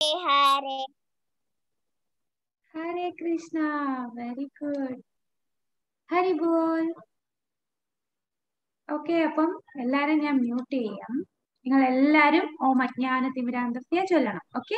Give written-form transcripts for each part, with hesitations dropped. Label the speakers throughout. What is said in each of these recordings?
Speaker 1: Hare
Speaker 2: Hare Krishna. Very good. Hari bol. Okay, അപ്പം എല്ലാരും ഞാൻ മ്യൂട്ട് ചെയ്യാം. നിങ്ങൾ എല്ലാരും ഓം അജ്ഞാനതിമിരാന്തസ്യ ചൊല്ലണം. ഓക്കെ.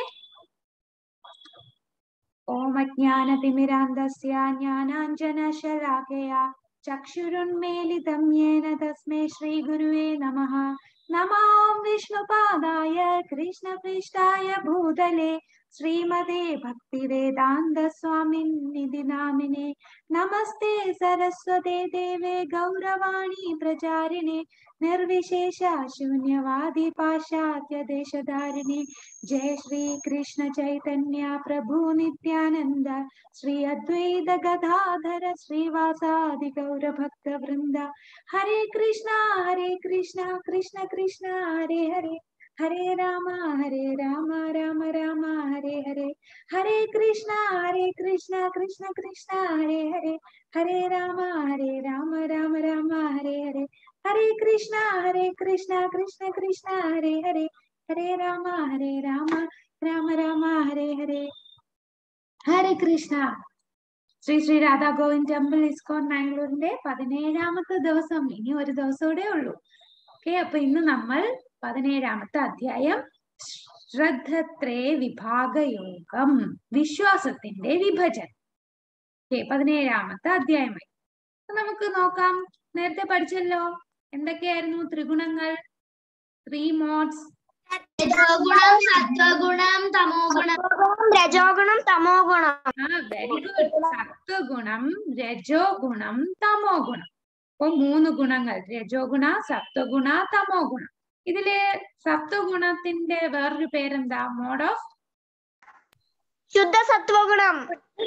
Speaker 2: ഓം അജ്ഞാനതിമിരാന്തസ്യ ജ്ഞാനാഞ്ജനശലാകയ ചക്ഷുരുന്മീലിതം യേന തസ്മൈ ശ്രീഗുരുവേ നമഃ. നമോ വിഷ്ണുപാദായ കൃഷ്ണപൃഷ്ഠായ ഭൂതലേ ശ്രീമതേ ഭക്തിവേദാന്ത സ്വാമിനിധി നാമിനെ. നമസ്തേ സരസ്വതേ ദേവേ ഗൗരവാണി പ്രചാരിണേ നിർവിശേഷ ശൂന്യവാദി പാശ്ചാത്യ ദേശധാരിണി. जय श्री कृष्ण चैतन्य प्रभु नित्यानंद श्री अद्वैत गदाधर श्रीवासादि गौर भक्त वृंद. हरे कृष्णा कृष्ण कृष्ण हरे हरे, हरे राम राम राम हरे हरे. हरे कृष्णा कृष्ण कृष्ण हरे हरे, हरे राम राम राम हरे हरे. हरे कृष्णा कृष्ण कृष्ण हरे हरे, हरे राम राम राम हरे हरे. ഹരേ കൃഷ്ണ. ശ്രീ ശ്രീ രാധാ ഗോവിന്ദ് ടെമ്പിൾ ഇസ്കോൺ മാംഗ്ലൂരിന്റെ 17ാമത്തെ ദിവസം. ഇനി ഒരു ദിവസമൂടെ ഉള്ളൂ. ഓക്കെ, അപ്പൊ ഇന്ന് നമ്മൾ 17ാമത്തെ അധ്യായം ശ്രദ്ധത്രേ വിഭാഗയോഗം, വിശ്വാസത്തിന്റെ വിഭജനം. ഓക്കെ, 17ാമത്തെ അധ്യായമായി. നമുക്ക് നോക്കാം. നേരത്തെ പഠിച്ചല്ലോ എന്തൊക്കെയായിരുന്നു ത്രിഗുണങ്ങൾ, 3 മോഡ്സ്.
Speaker 1: രജോഗുണം സത്വഗുണം തമോഗുണം. രജോഗുണം തമോഗുണം.
Speaker 2: Very good. സത്വഗുണം, രജോ ഗുണം, തമോ ഗുണം. അപ്പൊ 3 ഗുണങ്ങൾ, രജോ ഗുണ, സത്വഗുണ, തമോ ഗുണം. ഇതില് സത്വഗുണത്തിന്റെ വേറൊരു പേരെന്താ? മോഡ് ഓഫ്
Speaker 1: ശുദ്ധ സത്വഗുണം.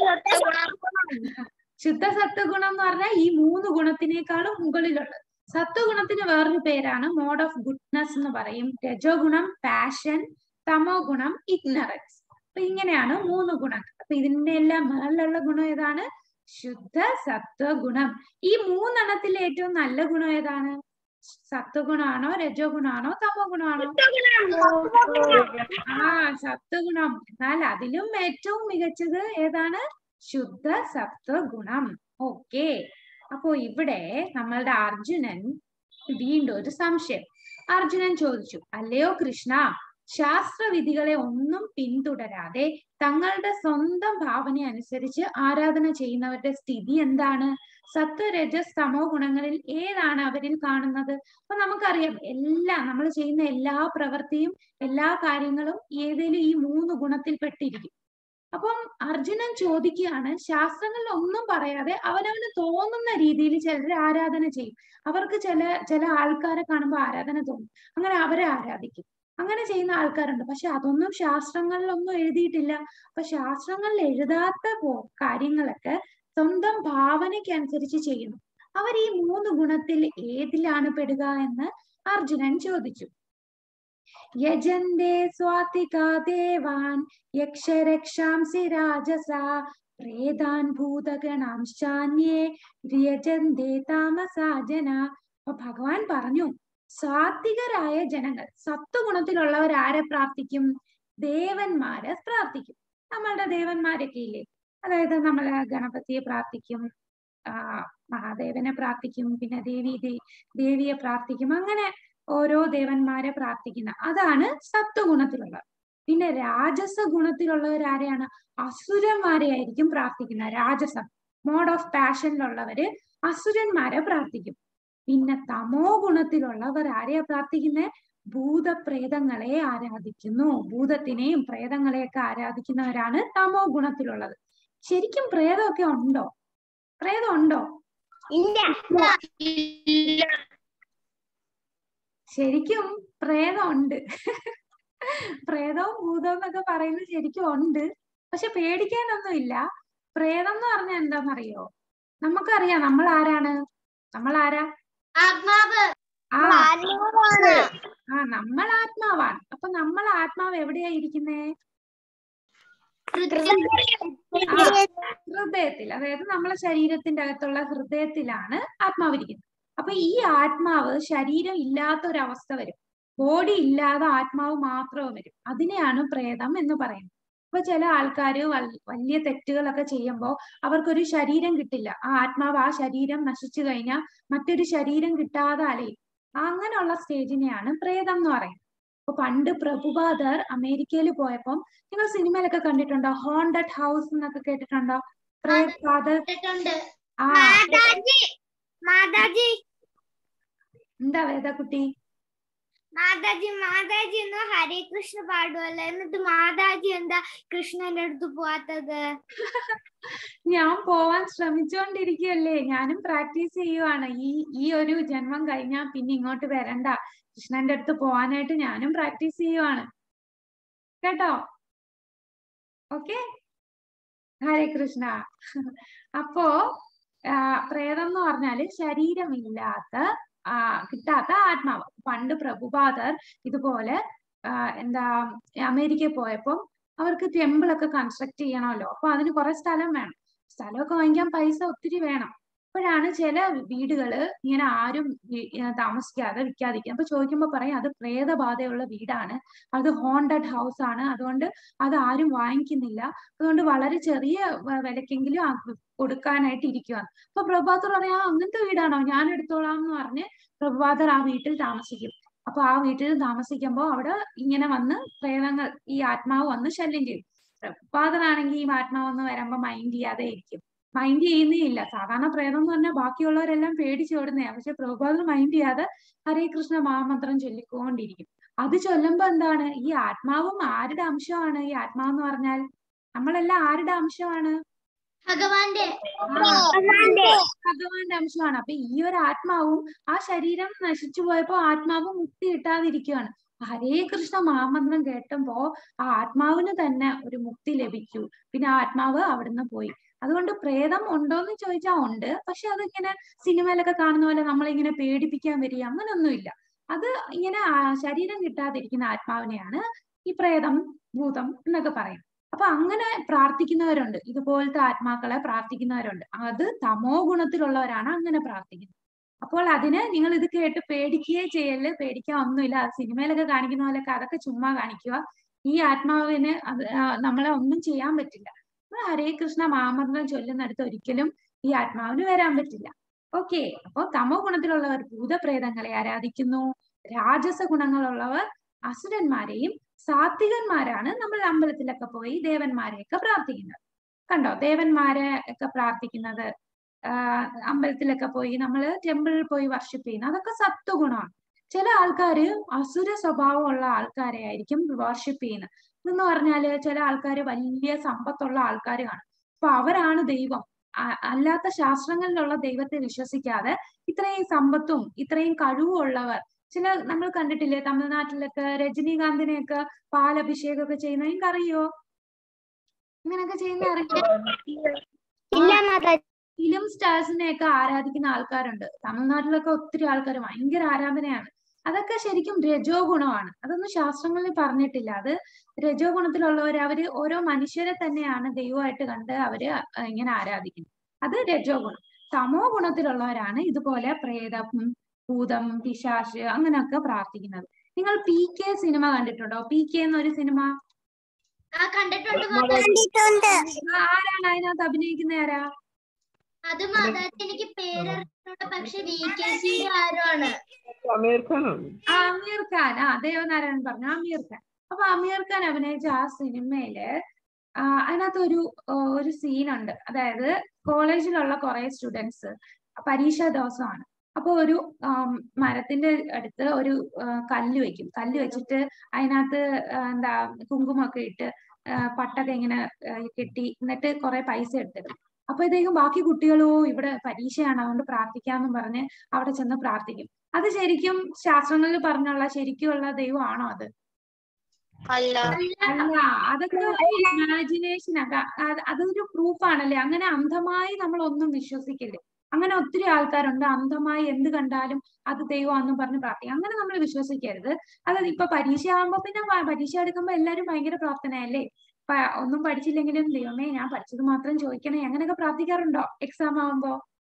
Speaker 2: ശുദ്ധ സത്വഗുണം എന്ന് പറഞ്ഞാൽ ഈ 3 ഗുണത്തിനേക്കാളും മുകളിലുള്ളത്. സത്വഗുണത്തിന് വേറൊരു പേരാണ് മോഡ് ഓഫ് ഗുഡ്നെസ് എന്ന് പറയും. രജോ ഗുണം പാഷൻ, തമോ ഗുണം ഇഗ്നറൻസ്. അപ്പൊ ഇങ്ങനെയാണ് 3 ഗുണങ്ങൾ. അപ്പൊ ഇതിന്റെ എല്ലാം മേളിലുള്ള ഗുണം ഏതാണ്? ശുദ്ധ സത്വഗുണം. ഈ 3 ഏറ്റവും നല്ല ഗുണം ഏതാണ്? സത്വഗുണാണോ, രജോ ഗുണാണോ, തമോ ഗുണാണോ? സത്വഗുണം. എന്നാൽ അതിലും ഏറ്റവും മികച്ചത് ഏതാണ്? ശുദ്ധ സത്വഗുണം. ഓക്കെ, അപ്പോ ഇവിടെ നമ്മളുടെ അർജുനൻ വീണ്ടും ഒരു സംശയം. അർജുനൻ ചോദിച്ചു, അല്ലയോ കൃഷ്ണ, ശാസ്ത്രവിധികളെ ഒന്നും പിന്തുടരാതെ തങ്ങളുടെ സ്വന്തം ഭാവന അനുസരിച്ച് ആരാധന ചെയ്യുന്നവരുടെ സ്ഥിതി എന്താണ്? സത്വരജസ് തമോ ഗുണങ്ങളിൽ ഏതാണ് അവരിൽ കാണുന്നത്? അപ്പൊ നമുക്കറിയാം, നമ്മൾ ചെയ്യുന്ന എല്ലാ പ്രവൃത്തിയും എല്ലാ കാര്യങ്ങളും ഏതെങ്കിലും ഈ 3 ഗുണത്തിൽ പെട്ടിരിക്കും. അപ്പം അർജുനൻ ചോദിക്കുകയാണ്, ശാസ്ത്രങ്ങളിൽ ഒന്നും പറയാതെ അവനവന് തോന്നുന്ന രീതിയിൽ ചിലർ ആരാധന ചെയ്യും. അവർക്ക് ചില ആൾക്കാരെ കാണുമ്പോൾ ആരാധന തോന്നും, അങ്ങനെ അവരെ ആരാധിക്കും. അങ്ങനെ ചെയ്യുന്ന ആൾക്കാരുണ്ട്. പക്ഷെ അതൊന്നും ശാസ്ത്രങ്ങളിലൊന്നും എഴുതിയിട്ടില്ല. അപ്പൊ ശാസ്ത്രങ്ങളിൽ എഴുതാത്ത കാര്യങ്ങളൊക്കെ സ്വന്തം ഭാവനയ്ക്ക് അനുസരിച്ച് ചെയ്യുന്നു. അവർ ഈ 3 ഗുണത്തിൽ ഏതിലാണ് പെടുക എന്ന് അർജുനൻ ചോദിച്ചു. യജന്തേ സ്വാതികാ ദേവാൻ യക്ഷരക്ഷാംസി രാജസാ പ്രേതാൻ ഭൂതഗണാംശ്ചാന്യേ യജന്തേ താമസാ ജനാ. അപ്പൊ ഭഗവാൻ പറഞ്ഞു, സാത്വികരായ ജനങ്ങൾ, സത്വഗുണത്തിലുള്ളവർ ആരെ പ്രാർത്ഥിക്കും? ദേവന്മാരെ പ്രാർത്ഥിക്കും. നമ്മളുടെ ദേവന്മാരൊക്കെ ഇല്ലേ, അതായത് നമ്മള് ഗണപതിയെ പ്രാർത്ഥിക്കും, മഹാദേവനെ പ്രാർത്ഥിക്കും, പിന്നെ ദേവിയെ പ്രാർത്ഥിക്കും. അങ്ങനെ ഓരോ ദേവന്മാരെ പ്രാർത്ഥിക്കുന്ന അതാണ് സത്വഗുണത്തിലുള്ളവർ. പിന്നെ രാജസ ഗുണത്തിലുള്ളവർ ആരെയാണ്? അസുരന്മാരെ ആയിരിക്കും പ്രാർത്ഥിക്കുന്നത്. രാജസം മോഡ് ഓഫ് പാഷനിലുള്ളവര് അസുരന്മാരെ പ്രാർത്ഥിക്കും. പിന്നെ തമോ ഗുണത്തിലുള്ളവർ ആരെയാ പ്രാർത്ഥിക്കുന്നത്? ഭൂതപ്രേതങ്ങളെ ആരാധിക്കുന്നു. ഭൂതത്തിനെയും പ്രേതങ്ങളെയൊക്കെ ആരാധിക്കുന്നവരാണ് തമോ ഗുണത്തിലുള്ളത്. ശരിക്കും പ്രേതമൊക്കെ ഉണ്ടോ? പ്രേതം ഉണ്ടോ? ശരിക്കും പ്രേതമുണ്ട്. പ്രേതവും ഭൂതവും എന്നൊക്കെ പറയുന്നത് ശരിക്കും ഉണ്ട്. പക്ഷെ പേടിക്കാനൊന്നും ഇല്ല. പ്രേതം എന്ന് പറഞ്ഞാൽ എന്താണെന്നറിയോ? നമുക്കറിയാം നമ്മൾ ആരാണ്. നമ്മൾ ആരാ? നമ്മൾ ആത്മാവാണ്. അപ്പൊ നമ്മൾ ആത്മാവ് എവിടെയാ ഇരിക്കുന്നേ? ഹൃദയത്തിൽ. അതായത് നമ്മളെ ശരീരത്തിന്റെ അകത്തുള്ള ഹൃദയത്തിലാണ് ആത്മാവ് ഇരിക്കുന്നത്. അപ്പൊ ഈ ആത്മാവ് ശരീരം ഇല്ലാത്ത ഒരവസ്ഥ വരും. ബോഡി ഇല്ലാതെ ആത്മാവ് മാത്രം വരും. അതിനെയാണ് പ്രേതം എന്ന് പറയുന്നത്. അപ്പൊ ചില ആൾക്കാര് വലിയ തെറ്റുകളൊക്കെ ചെയ്യുമ്പോൾ അവർക്കൊരു ശരീരം കിട്ടില്ല. ആ ആത്മാവ് ആ ശരീരം നശിച്ചു കഴിഞ്ഞാൽ മറ്റൊരു ശരീരം കിട്ടാതെ അലയും. അങ്ങനെയുള്ള സ്റ്റേജിനെയാണ് പ്രേതം എന്ന് പറയുന്നത്. അപ്പൊ പണ്ട് പ്രഭുപാദർ അമേരിക്കയിൽ പോയപ്പം നിങ്ങൾ സിനിമയിലൊക്കെ കണ്ടിട്ടുണ്ടോ? ഹോണ്ടഡ് ഹൗസ് എന്നൊക്കെ കേട്ടിട്ടുണ്ടോ? ആ എന്താ വേദക്കുട്ടി?
Speaker 1: മാതാജി എന്ന് ഹരേ കൃഷ്ണ പാടുവല്ലോ, എന്നിട്ട് മാതാജി എന്താ കൃഷ്ണന്റെ അടുത്ത് പോവാത്തത്?
Speaker 2: ഞാൻ പോവാൻ ശ്രമിച്ചോണ്ടിരിക്കുകയല്ലേ, ഞാനും പ്രാക്ടീസ് ചെയ്യുവാണ്. ഈ ഒരു ജന്മം കഴിഞ്ഞാൽ പിന്നെ ഇങ്ങോട്ട് വരണ്ട, കൃഷ്ണന്റെ അടുത്ത് പോവാനായിട്ട് ഞാനും പ്രാക്ടീസ് ചെയ്യുവാണ് കേട്ടോ. ഓക്കെ, ഹരേ കൃഷ്ണ. അപ്പോ പ്രേതം എന്ന് പറഞ്ഞാല് ശരീരമില്ലാത്ത കിട്ടാത്ത ആത്മാവ്. പണ്ട് പ്രഭുപാദർ ഇതുപോലെ എന്താ അമേരിക്കയിൽ പോയപ്പോൾ അവർക്ക് ടെമ്പിൾ ഒക്കെ കൺസ്ട്രക്ട് ചെയ്യണമല്ലോ. അപ്പൊ അതിന് കുറെ സ്ഥലം വേണം. സ്ഥലമൊക്കെ വാങ്ങിക്കാൻ പൈസ ഒത്തിരി വേണം. അപ്പോഴാണ് ചില വീടുകള് ഇങ്ങനെ ആരും താമസിക്കാതെ വിൽക്കാതിരിക്കുക. അപ്പൊ ചോദിക്കുമ്പോ പറയും അത് പ്രേതബാധയുള്ള വീടാണ്, അത് ഹോണ്ടഡ് ഹൗസ് ആണ്, അതുകൊണ്ട് അത് ആരും വാങ്ങിക്കുന്നില്ല, അതുകൊണ്ട് വളരെ ചെറിയ വിലക്കെങ്കിലും കൊടുക്കാനായിട്ട് ഇരിക്കുവാണ്. അപ്പൊ പ്രഭാതർ പറയാ അങ്ങനത്തെ വീടാണോ, ഞാൻ എടുത്തോളാം എന്ന് പറഞ്ഞ് പ്രഭാതർ ആ വീട്ടിൽ താമസിക്കും. അപ്പൊ ആ വീട്ടിൽ താമസിക്കുമ്പോൾ അവിടെ ഇങ്ങനെ വന്ന് പ്രേതങ്ങൾ, ഈ ആത്മാവ് വന്ന് ശല്യം ചെയ്യും. പ്രഭാതനാണെങ്കിൽ ഈ ആത്മാവ് വന്ന് വരുമ്പോ മൈൻഡ് ചെയ്യാതെ ഇരിക്കും. മൈൻഡ് ചെയ്യുന്നേ ഇല്ല. സാധാരണ പ്രേതം എന്ന് പറഞ്ഞാൽ ബാക്കിയുള്ളവരെല്ലാം പേടിച്ചോടുന്നതാണ്. പക്ഷെ പ്രഭാതർ മൈൻഡ് ചെയ്യാതെ ഹരേ കൃഷ്ണ മഹാമന്ത്രം ചൊല്ലിക്കൊണ്ടിരിക്കും. അത് ചൊല്ലുമ്പോ എന്താണ്, ഈ ആത്മാവും ആരുടെ അംശമാണ്? ഈ ആത്മാവെന്ന് പറഞ്ഞാൽ നമ്മളെല്ലാം ആരുടെ അംശമാണ്?
Speaker 1: ഭഗവാന്റെ
Speaker 2: അംശമാണ്. അപ്പൊ ഈ ഒരു ആത്മാവും ആ ശരീരം നശിച്ചു പോയപ്പോ ആത്മാവ് മുക്തി കിട്ടാതിരിക്കുകയാണ്. ഹരേ കൃഷ്ണ മഹാമന്ത്രം കേട്ടപ്പോ ആ ആത്മാവിന് തന്നെ ഒരു മുക്തി ലഭിച്ചു. പിന്നെ ആ ആത്മാവ് അവിടുന്ന് പോയി. അതുകൊണ്ട് പ്രേതം ഉണ്ടോന്ന് ചോദിച്ചാൽ ഉണ്ട്. പക്ഷെ അതിങ്ങനെ സിനിമയിലൊക്കെ കാണുന്ന പോലെ നമ്മളിങ്ങനെ പേടിപ്പിക്കാൻ വരിക അങ്ങനൊന്നുമില്ല. അത് ഇങ്ങനെ ശരീരം കിട്ടാതിരിക്കുന്ന ആത്മാവിനെയാണ് ഈ പ്രേതം, ഭൂതം എന്നൊക്കെ പറയും. അപ്പൊ അങ്ങനെ പ്രാർത്ഥിക്കുന്നവരുണ്ട്, ഇതുപോലത്തെ ആത്മാക്കളെ പ്രാർത്ഥിക്കുന്നവരുണ്ട്. അത് തമോ ഗുണത്തിലുള്ളവരാണ് അങ്ങനെ പ്രാർത്ഥിക്കുന്നത്. അപ്പോൾ അതിന് നിങ്ങൾ ഇത് കേട്ട് പേടിക്കുകയേ ചെയ്യല്, പേടിക്കാൻ ഒന്നുമില്ല. അത് സിനിമയിലൊക്കെ കാണിക്കുന്ന പോലെയൊക്കെ അതൊക്കെ ചുമ്മാ കാണിക്കുക. ഈ ആത്മാവിന് നമ്മളെ ഒന്നും ചെയ്യാൻ പറ്റില്ല. ഹരേ കൃഷ്ണ മഹാമന്ത്രം ചൊല്ലുന്നിടത്ത് ഒരിക്കലും ഈ ആത്മാവിന് വരാൻ പറ്റില്ല. ഓക്കെ, അപ്പൊ തമോ ഗുണത്തിലുള്ളവർ ഭൂതപ്രേതങ്ങളെ ആരാധിക്കുന്നു. രാജസ ഗുണങ്ങളുള്ളവർ അസുരന്മാരെയും സാത്വികന്മാരാണ് നമ്മൾ അമ്പലത്തിലൊക്കെ പോയി ദേവന്മാരെയൊക്കെ പ്രാർത്ഥിക്കുന്നത്. കണ്ടോ, ദേവന്മാരെ ഒക്കെ പ്രാർത്ഥിക്കുന്നത്, അമ്പലത്തിലൊക്കെ പോയി നമ്മള് ടെമ്പിളിൽ പോയി വർഷിപ്പ് ചെയ്യുന്നത്, അതൊക്കെ സത്വഗുണമാണ്. ചില ആൾക്കാര് അസുര സ്വഭാവമുള്ള ആൾക്കാരെ ആയിരിക്കും വർഷിപ്പ് ചെയ്യുന്നത്. എന്ന് പറഞ്ഞാല് ചില ആൾക്കാര് വലിയ സമ്പത്തുള്ള ആൾക്കാർ കാണും. അപ്പൊ അവരാണ് ദൈവം. അല്ലാത്ത ശാസ്ത്രങ്ങളിലുള്ള ദൈവത്തെ വിശ്വസിക്കാതെ ഇത്രയും സമ്പത്തും ഇത്രയും കഴിവുള്ളവർ, ചില നമ്മൾ കണ്ടിട്ടില്ലേ തമിഴ്നാട്ടിലൊക്കെ രജനീകാന്തിനെയൊക്കെ പാലഭിഷേകമൊക്കെ ചെയ്യുന്ന, നിങ്ങൾക്കറിയോ? ഇങ്ങനെയൊക്കെ ചെയ്യുന്ന അറിയോ? ഫിലിം സ്റ്റാർസിനെയൊക്കെ ആരാധിക്കുന്ന ആൾക്കാരുണ്ട് തമിഴ്നാട്ടിലൊക്കെ. ഒത്തിരി ആൾക്കാർ ഭയങ്കര ആരാധനയാണ്. അതൊക്കെ ശരിക്കും രജോ ഗുണമാണ്. അതൊന്നും ശാസ്ത്രങ്ങളിൽ പറഞ്ഞിട്ടില്ല. അത് രജോ ഗുണത്തിലുള്ളവർ, അവര് ഓരോ മനുഷ്യരെ തന്നെയാണ് ദൈവമായിട്ട് കണ്ട് അവര് ഇങ്ങനെ ആരാധിക്കുന്നത്. അത് രജോ ഗുണം. തമോ ഗുണത്തിലുള്ളവരാണ് ഇതുപോലെ പ്രേതം, ഭൂതം, പിശാച് അങ്ങനെയൊക്കെ പ്രാർത്ഥിക്കുന്നത്. നിങ്ങൾ PK സിനിമ കണ്ടിട്ടുണ്ടോ? PK എന്നൊരു സിനിമ
Speaker 1: കണ്ടിട്ടുണ്ട്.
Speaker 2: ആരാണ് അതിനകത്ത് അഭിനയിക്കുന്ന? ആരാ
Speaker 1: അത് മാതാജി എനിക്ക് പേരറിഞ്ഞൂട, പക്ഷെ VKC ആരാണ്?
Speaker 2: അമീർ ഖാൻ. ദേവനാരായണൻ പറഞ്ഞ അമീർ ഖാൻ. അപ്പൊ അമീർ ഖാൻ അഭിനയിച്ച ആ സിനിമയില് അതിനകത്ത് ഒരു സീനുണ്ട്. അതായത് കോളേജിലുള്ള കുറെ സ്റ്റുഡൻസ് പരീക്ഷാ ദിവസമാണ്. അപ്പൊ ഒരു മരത്തിന്റെ അടുത്ത് ഒരു കല്ല് വെക്കും. കല്ല് വെച്ചിട്ട് അതിനകത്ത് എന്താ കുങ്കുമൊക്കെ ഇട്ട് പട്ടൊക്കെ ഇങ്ങനെ കെട്ടി, എന്നിട്ട് കുറെ പൈസ എടുത്തിടും. അപ്പോഴത്തേക്കും ബാക്കി കുട്ടികളോ ഇവിടെ പരീക്ഷയാണ് അതുകൊണ്ട് പ്രാർത്ഥിക്കാന്നും പറഞ്ഞ് അവിടെ ചെന്ന് പ്രാർത്ഥിക്കും. അത് ശരിക്കും ശാസ്ത്രങ്ങളിൽ പറഞ്ഞുള്ള ശരിക്കുള്ള ദൈവമാണോ അത്? അല്ല, അതൊക്കെ ഇമാജിനേഷൻ. അതൊരു പ്രൂഫാണല്ലേ. അങ്ങനെ അന്ധമായി നമ്മൾ ഒന്നും വിശ്വസിക്കില്ലേ. അങ്ങനെ ഒത്തിരി ആൾക്കാരുണ്ട് അന്ധമായി എന്ത് കണ്ടാലും അത് ദൈവമാണെന്നും പറഞ്ഞ് പ്രാർത്ഥിക്കും. അങ്ങനെ നമ്മൾ വിശ്വസിക്കരുത്. അത് ഇപ്പൊ പരീക്ഷ ആകുമ്പോ പിന്നെ പരീക്ഷ എടുക്കുമ്പോ എല്ലാരും ഭയങ്കര പ്രാർത്ഥനയല്ലേ. ഒന്നും പഠിച്ചില്ലെങ്കിലും ദൈവമേ ഞാൻ പഠിച്ചത് മാത്രം ചോദിക്കണേ അങ്ങനെയൊക്കെ പ്രാർത്ഥിക്കാറുണ്ടോ എക്സാം ആവുമ്പോ?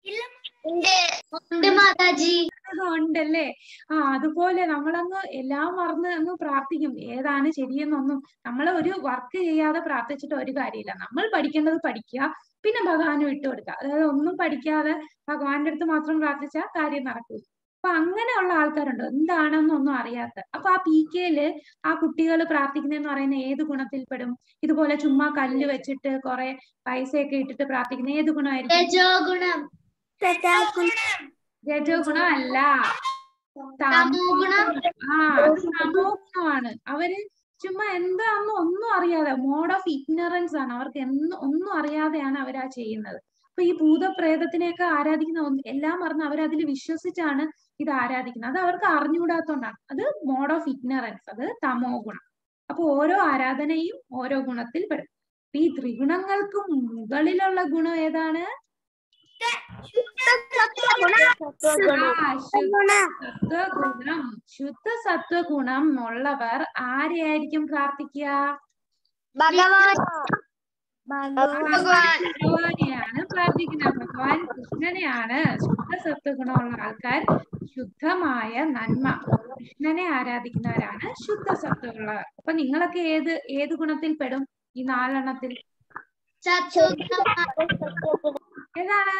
Speaker 2: ഉണ്ടല്ലേ? അതുപോലെ നമ്മളങ്ങ് എല്ലാം മറന്ന് അങ്ങ് പ്രാർത്ഥിക്കും. ഏതാണ് ശരിയെന്നൊന്നും നമ്മൾ ഒരു വർക്ക് ചെയ്യാതെ പ്രാർത്ഥിച്ചിട്ട് ഒരു കാര്യമില്ല. നമ്മൾ പഠിക്കേണ്ടത് പഠിക്കുക, പിന്നെ ഭഗവാന് വിട്ടുകൊടുക്കുക. അതായത് ഒന്നും പഠിക്കാതെ ഭഗവാന്റെ അടുത്ത് മാത്രം പ്രാർത്ഥിച്ചാൽ കാര്യം നടക്കൂ. അപ്പൊ അങ്ങനെയുള്ള ആൾക്കാരുണ്ട്, എന്താണെന്നൊന്നും അറിയാത്ത. അപ്പൊ ആ PK-ല് ആ കുട്ടികൾ പ്രാർത്ഥിക്കുന്നതെന്ന് പറയുന്ന ഏത് ഗുണത്തിൽ പെടും? ഇതുപോലെ ചുമ്മാ കല്ല് വെച്ചിട്ട് കുറെ പൈസയൊക്കെ ഇട്ടിട്ട് പ്രാർത്ഥിക്കുന്ന ഏത് ഗുണമായിരിക്കും? രജോ ഗുണം അല്ല, തമോ ഗുണമാണ്. അവര് ചുമ്മാ എന്താണെന്ന് ഒന്നും അറിയാതെ, മോഡ് ഓഫ് ഇഗ്നറൻസ് ആണ് അവർക്ക്. ഒന്നും അറിയാതെയാണ് അവരാ ചെയ്യുന്നത്. അപ്പൊ ഈ ഭൂതപ്രേതത്തിനെയൊക്കെ ആരാധിക്കുന്ന എല്ലാം മറന്ന് അവരതിൽ വിശ്വസിച്ചാണ് ഇത് ആരാധിക്കുന്നത്. അത് അവർക്ക് അറിഞ്ഞുകൂടാത്തോണ്ടാണ്. അത് മോഡ് ഓഫ് ഇഗ്നറൻസ്, അത് തമോ ഗുണം. അപ്പൊ ഓരോ ആരാധനയും ഓരോ ഗുണത്തിൽ പെടും. ഈ ത്രിഗുണങ്ങൾക്ക് മുകളിലുള്ള ഗുണം ഏതാണ്? സത്വഗുണം. ശുദ്ധ സത്വഗുണം ഉള്ളവർ ആരെയായിരിക്കും പ്രാർത്ഥിക്കുക? ഭഗവാനെയാണ് പ്രാർത്ഥിക്കുന്നത്. ഭഗവാൻ കൃഷ്ണനെയാണ്. ശുദ്ധ സത്വഗുണമുള്ള ആൾക്കാർ ശുദ്ധമായ നന്മ, കൃഷ്ണനെ ആരാധിക്കുന്നവരാണ് ശുദ്ധ സത്വമുള്ളവർ. അപ്പൊ നിങ്ങളൊക്കെ ഏത് ഗുണത്തിൽ പെടും? ഈ 4 എണ്ണത്തിൽ ഏതാണ്?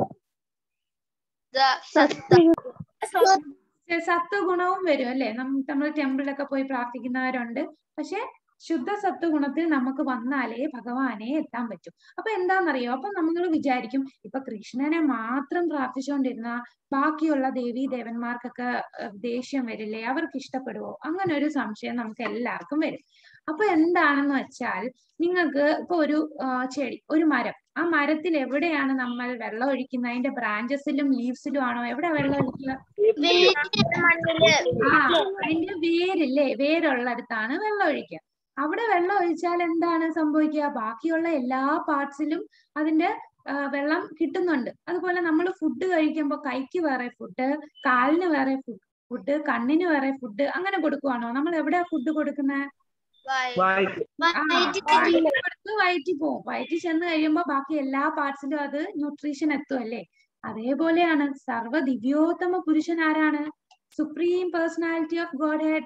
Speaker 2: സത്വഗുണവും വരും അല്ലെ? നമ്മൾ ടെമ്പിളിലൊക്കെ പോയി പ്രാർത്ഥിക്കുന്നവരുണ്ട്. പക്ഷെ ശുദ്ധ സത്വഗുണത്തിൽ നമുക്ക് വന്നാലേ ഭഗവാനെ എത്താൻ പറ്റും. അപ്പൊ എന്താണെന്നറിയോ? അപ്പൊ നമ്മൾ വിചാരിക്കും, ഇപ്പൊ കൃഷ്ണനെ മാത്രം പ്രാർത്ഥിച്ചുകൊണ്ടിരുന്ന ബാക്കിയുള്ള ദേവീ ദേവന്മാർക്കൊക്കെ ദേഷ്യം വരില്ലേ? അവർക്ക് ഇഷ്ടപ്പെടുവോ? അങ്ങനെ ഒരു സംശയം നമുക്ക് എല്ലാവർക്കും വരും. അപ്പൊ എന്താണെന്ന് വെച്ചാൽ, നിങ്ങൾക്ക് ഇപ്പൊ ഒരു ചെടി, ഒരു മരം, ആ മരത്തിൽ എവിടെയാണ് നമ്മൾ വെള്ളം ഒഴിക്കുന്നത്? അതിന്റെ ബ്രാഞ്ചസിലും ലീവ്സിലും ആണോ? എവിടെ വെള്ളം ഒഴിക്കുക? അതിന്റെ വേരില്ലേ? വേരുള്ളിടത്താണ് വെള്ളം ഒഴിക്കുക. അവിടെ വെള്ളം ഒഴിച്ചാൽ എന്താണ് സംഭവിക്കുക? ബാക്കിയുള്ള എല്ലാ പാർട്സിലും അതിന്റെ വെള്ളം കിട്ടുന്നുണ്ട്. അതുപോലെ നമ്മൾ ഫുഡ് കഴിക്കുമ്പോൾ കൈക്ക് വേറെ ഫുഡ്, കാലിന് വേറെ ഫുഡ്, കണ്ണിന് വേറെ ഫുഡ്, അങ്ങനെ കൊടുക്കുവാണോ? നമ്മൾ എവിടെയാ ഫുഡ് കൊടുക്കുന്നത്? വയറ്റിൽ പോവും. വയറ്റിൽ ചെന്ന് കഴിയുമ്പോ ബാക്കി എല്ലാ പാർട്സിലും അത് ന്യൂട്രീഷൻ എത്തുമല്ലേ? അതേപോലെയാണ് സർവ്വ ദിവ്യോത്തമ പുരുഷൻ ആരാണ്? Supreme personality of Godhead.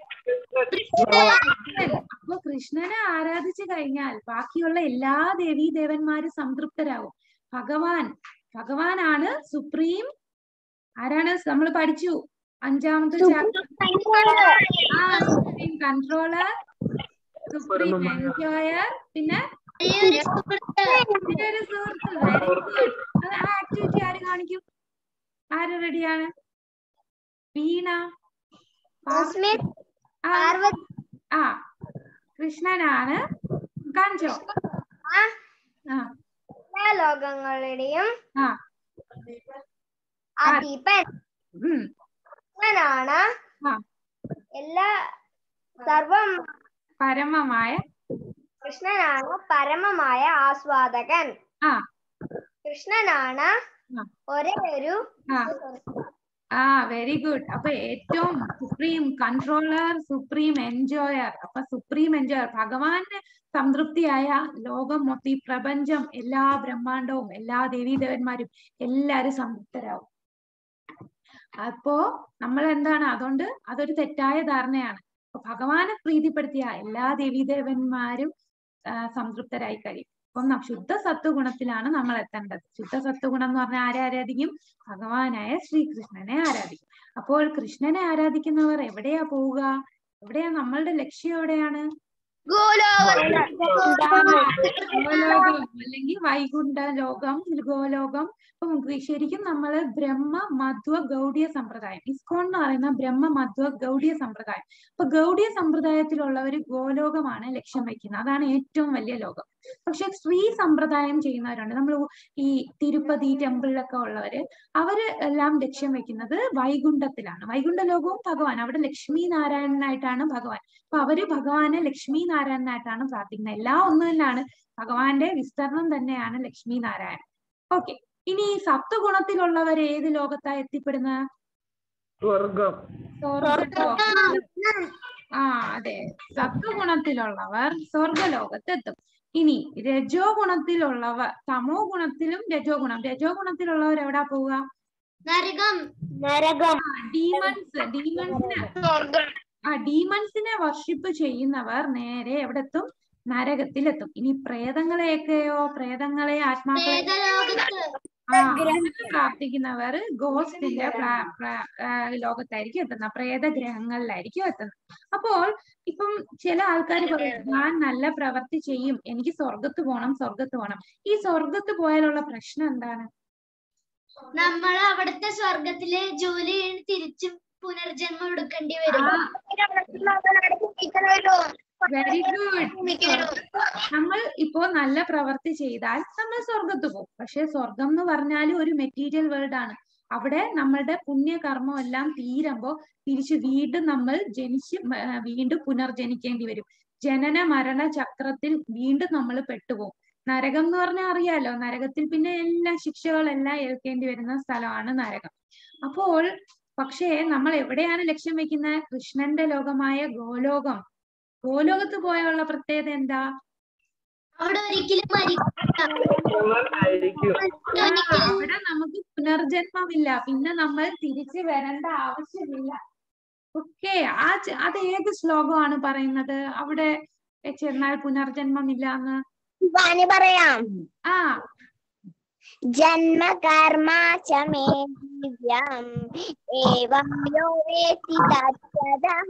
Speaker 2: അപ്പൊ കൃഷ്ണനെ ആരാധിച്ചു കഴിഞ്ഞാൽ ബാക്കിയുള്ള എല്ലാ ദേവീ ദേവന്മാരും സംതൃപ്തരാകും. ഭഗവാനാണ് സുപ്രീം. ആരാണ്? നമ്മൾ പഠിച്ചു 5ാമത്തെ chapter. Supreme controller, supreme enjoyer, പിന്നെ ഒരു സുഹൃത്ത്. Very good. ആ ആക്ടിവിറ്റി ആര് കാണിക്കും? ആര് റെഡിയാണ്? വീണ, കൃഷ്ണനാണ്. കാണിച്ചോ?
Speaker 1: ലോകങ്ങളുടെയും അധിപൻ കൃഷ്ണനാണ്. എല്ലാ സർവം
Speaker 2: പരമമായ
Speaker 1: കൃഷ്ണനാണ് പരമമായ ആസ്വാദകൻ. കൃഷ്ണനാണ് ഒരേ ഒരു
Speaker 2: വെരി ഗുഡ്. അപ്പൊ ഏറ്റവും സുപ്രീം കൺട്രോളർ, സുപ്രീം എൻജോയർ. അപ്പൊ സുപ്രീം എൻജോയർ ഭഗവാന്റെ സംതൃപ്തിയായ ലോകം മൊത്തം, ഈ പ്രപഞ്ചം, എല്ലാ ബ്രഹ്മാണ്ടവും, എല്ലാ ദേവീദേവന്മാരും എല്ലാരും സംതൃപ്തരാകും. അപ്പോ നമ്മൾ എന്താണ്? അതുകൊണ്ട് അതൊരു തെറ്റായ ധാരണയാണ്. അപ്പൊ ഭഗവാനെ പ്രീതിപ്പെടുത്തിയ എല്ലാ ദേവീദേവന്മാരും സംതൃപ്തരായി കഴിയും. അപ്പം ശുദ്ധ സത്വഗുണത്തിലാണ് നമ്മൾ എത്തേണ്ടത്. ശുദ്ധ സത്വഗുണം എന്ന് പറഞ്ഞാൽ ആരെ ആരാധിക്കും? ഭഗവാനായ ശ്രീകൃഷ്ണനെ ആരാധിക്കും. അപ്പോൾ കൃഷ്ണനെ ആരാധിക്കുന്നവർ എവിടെയാ പോവുക? എവിടെയാ? നമ്മളുടെ ലക്ഷ്യം എവിടെയാണ്? ഗോലോകം അല്ലെങ്കിൽ വൈകുണ്ഠ ലോകം, ഗോലോകം. ഇപ്പൊ ശരിക്കും നമ്മള് ബ്രഹ്മ മധ്വ ഗൗഡിയ സമ്പ്രദായം, ഇസ്കോൺ എന്ന് പറയുന്ന ബ്രഹ്മ മധ്വ ഗൗഡിയ സമ്പ്രദായം. അപ്പൊ ഗൗഡിയ സമ്പ്രദായത്തിലുള്ളവര് ഗോലോകമാണ് ലക്ഷ്യം വയ്ക്കുന്നത്. അതാണ് ഏറ്റവും വലിയ ലോകം. പക്ഷെ ശ്രീ സമ്പ്രദായം ചെയ്യുന്നവരുണ്ട്. നമ്മൾ ഈ തിരുപ്പതി ടെമ്പിളിലൊക്കെ ഉള്ളവര്, അവര് എല്ലാം ലക്ഷ്യം വെക്കുന്നത് വൈകുണ്ഠത്തിലാണ്. വൈകുണ്ഠ ലോകവും ഭഗവാൻ, അവിടെ ലക്ഷ്മി നാരായണനായിട്ടാണ് ഭഗവാൻ. അപ്പൊ അവര് ഭഗവാനെ ലക്ഷ്മി നാരായണനായിട്ടാണ് പ്രാർത്ഥിക്കുന്നത്. എല്ലാം ഒന്ന് തന്നെയാണ്, ഭഗവാന്റെ വിസ്തരണം തന്നെയാണ് ലക്ഷ്മി നാരായണൻ. ഓക്കെ, ഇനി സത്വഗുണത്തിലുള്ളവർ ഏത് ലോകത്താ എത്തിപ്പെടുന്നത്? അതെ, സത്വഗുണത്തിലുള്ളവർ സ്വർഗലോകത്തെത്തും. ഇനി രജോ ഗുണത്തിലുള്ളവർ, തമോ ഗുണത്തിലും രജോ ഗുണത്തിലുള്ളവർ എവിടാ പോവുക? ഡീമൺസിനെ വർഷിപ്പ് ചെയ്യുന്നവർ നേരെ എവിടെത്തും? നരകത്തിലെത്തും. ഇനി പ്രേതങ്ങളെയൊക്കെയോ, പ്രേതങ്ങളെ, ആത്മാക്കളെ പ്രാർത്ഥിക്കുന്നവർ ഗോസ്റ്റിന്റെ ലോകത്തായിരിക്കും എത്തുന്നത്, പ്രേതഗ്രഹങ്ങളിലായിരിക്കും എത്തുന്നത്. അപ്പോൾ ഇപ്പം ചില ആൾക്കാർ പറയും, ഞാൻ നല്ല പ്രവൃത്തി ചെയ്യും, എനിക്ക് സ്വർഗത്ത് പോകണം. ഈ സ്വർഗത്ത് പോയാലുള്ള പ്രശ്നം എന്താണ്?
Speaker 1: നമ്മൾ അവിടുത്തെ സ്വർഗത്തിലെ ജോലി തിരിച്ചും പുനർജന്മം എടുക്കേണ്ടി വരും.
Speaker 2: Very good. നമ്മൾ ഇപ്പോ നല്ല പ്രവൃത്തി ചെയ്താൽ നമ്മൾ സ്വർഗത്ത് പോകും. പക്ഷെ സ്വർഗം എന്ന് പറഞ്ഞാൽ ഒരു മെറ്റീരിയൽ വേൾഡ് ആണ്. അവിടെ നമ്മളുടെ പുണ്യകർമ്മം എല്ലാം തീരുമ്പോ തിരിച്ച് വീണ്ടും നമ്മൾ വീണ്ടും പുനർജനിക്കേണ്ടി വരും. ജനന മരണ ചക്രത്തിൽ വീണ്ടും നമ്മൾ പെട്ടുപോകും. നരകം എന്ന് പറഞ്ഞാൽ അറിയാലോ, നരകത്തിൽ പിന്നെ എല്ലാ ശിക്ഷകളെല്ലാം ഏൽക്കേണ്ടി വരുന്ന സ്ഥലമാണ് നരകം. അപ്പോൾ പക്ഷേ നമ്മൾ എവിടെയാണ് ലക്ഷ്യം വെക്കുന്നത്? കൃഷ്ണന്റെ ലോകമായ ഗോലോകം. ഗോലോകത്ത് പോയുള്ള പ്രത്യേകത എന്താ?
Speaker 1: അവിടെ ഒരിക്കലും
Speaker 2: അവിടെ നമുക്ക് പുനർജന്മമില്ല, പിന്നെ നമ്മൾ തിരിച്ചു വരേണ്ട ആവശ്യമില്ല. ഓക്കെ, അത് ഏത് ശ്ലോകമാണ് പറയുന്നത്? അവിടെ ചെന്നാൽ പുനർജന്മമില്ല എന്ന്
Speaker 3: പറയാം.
Speaker 1: ജന്മ കർമ്മ ച മേ ദിവ്യം ഏവം യോ വേത്തി തദ്ദഹ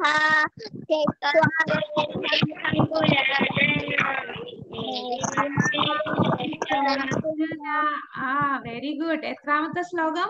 Speaker 2: വെരി ഗുഡ്. എത്രാമത്തെ ശ്ലോകം?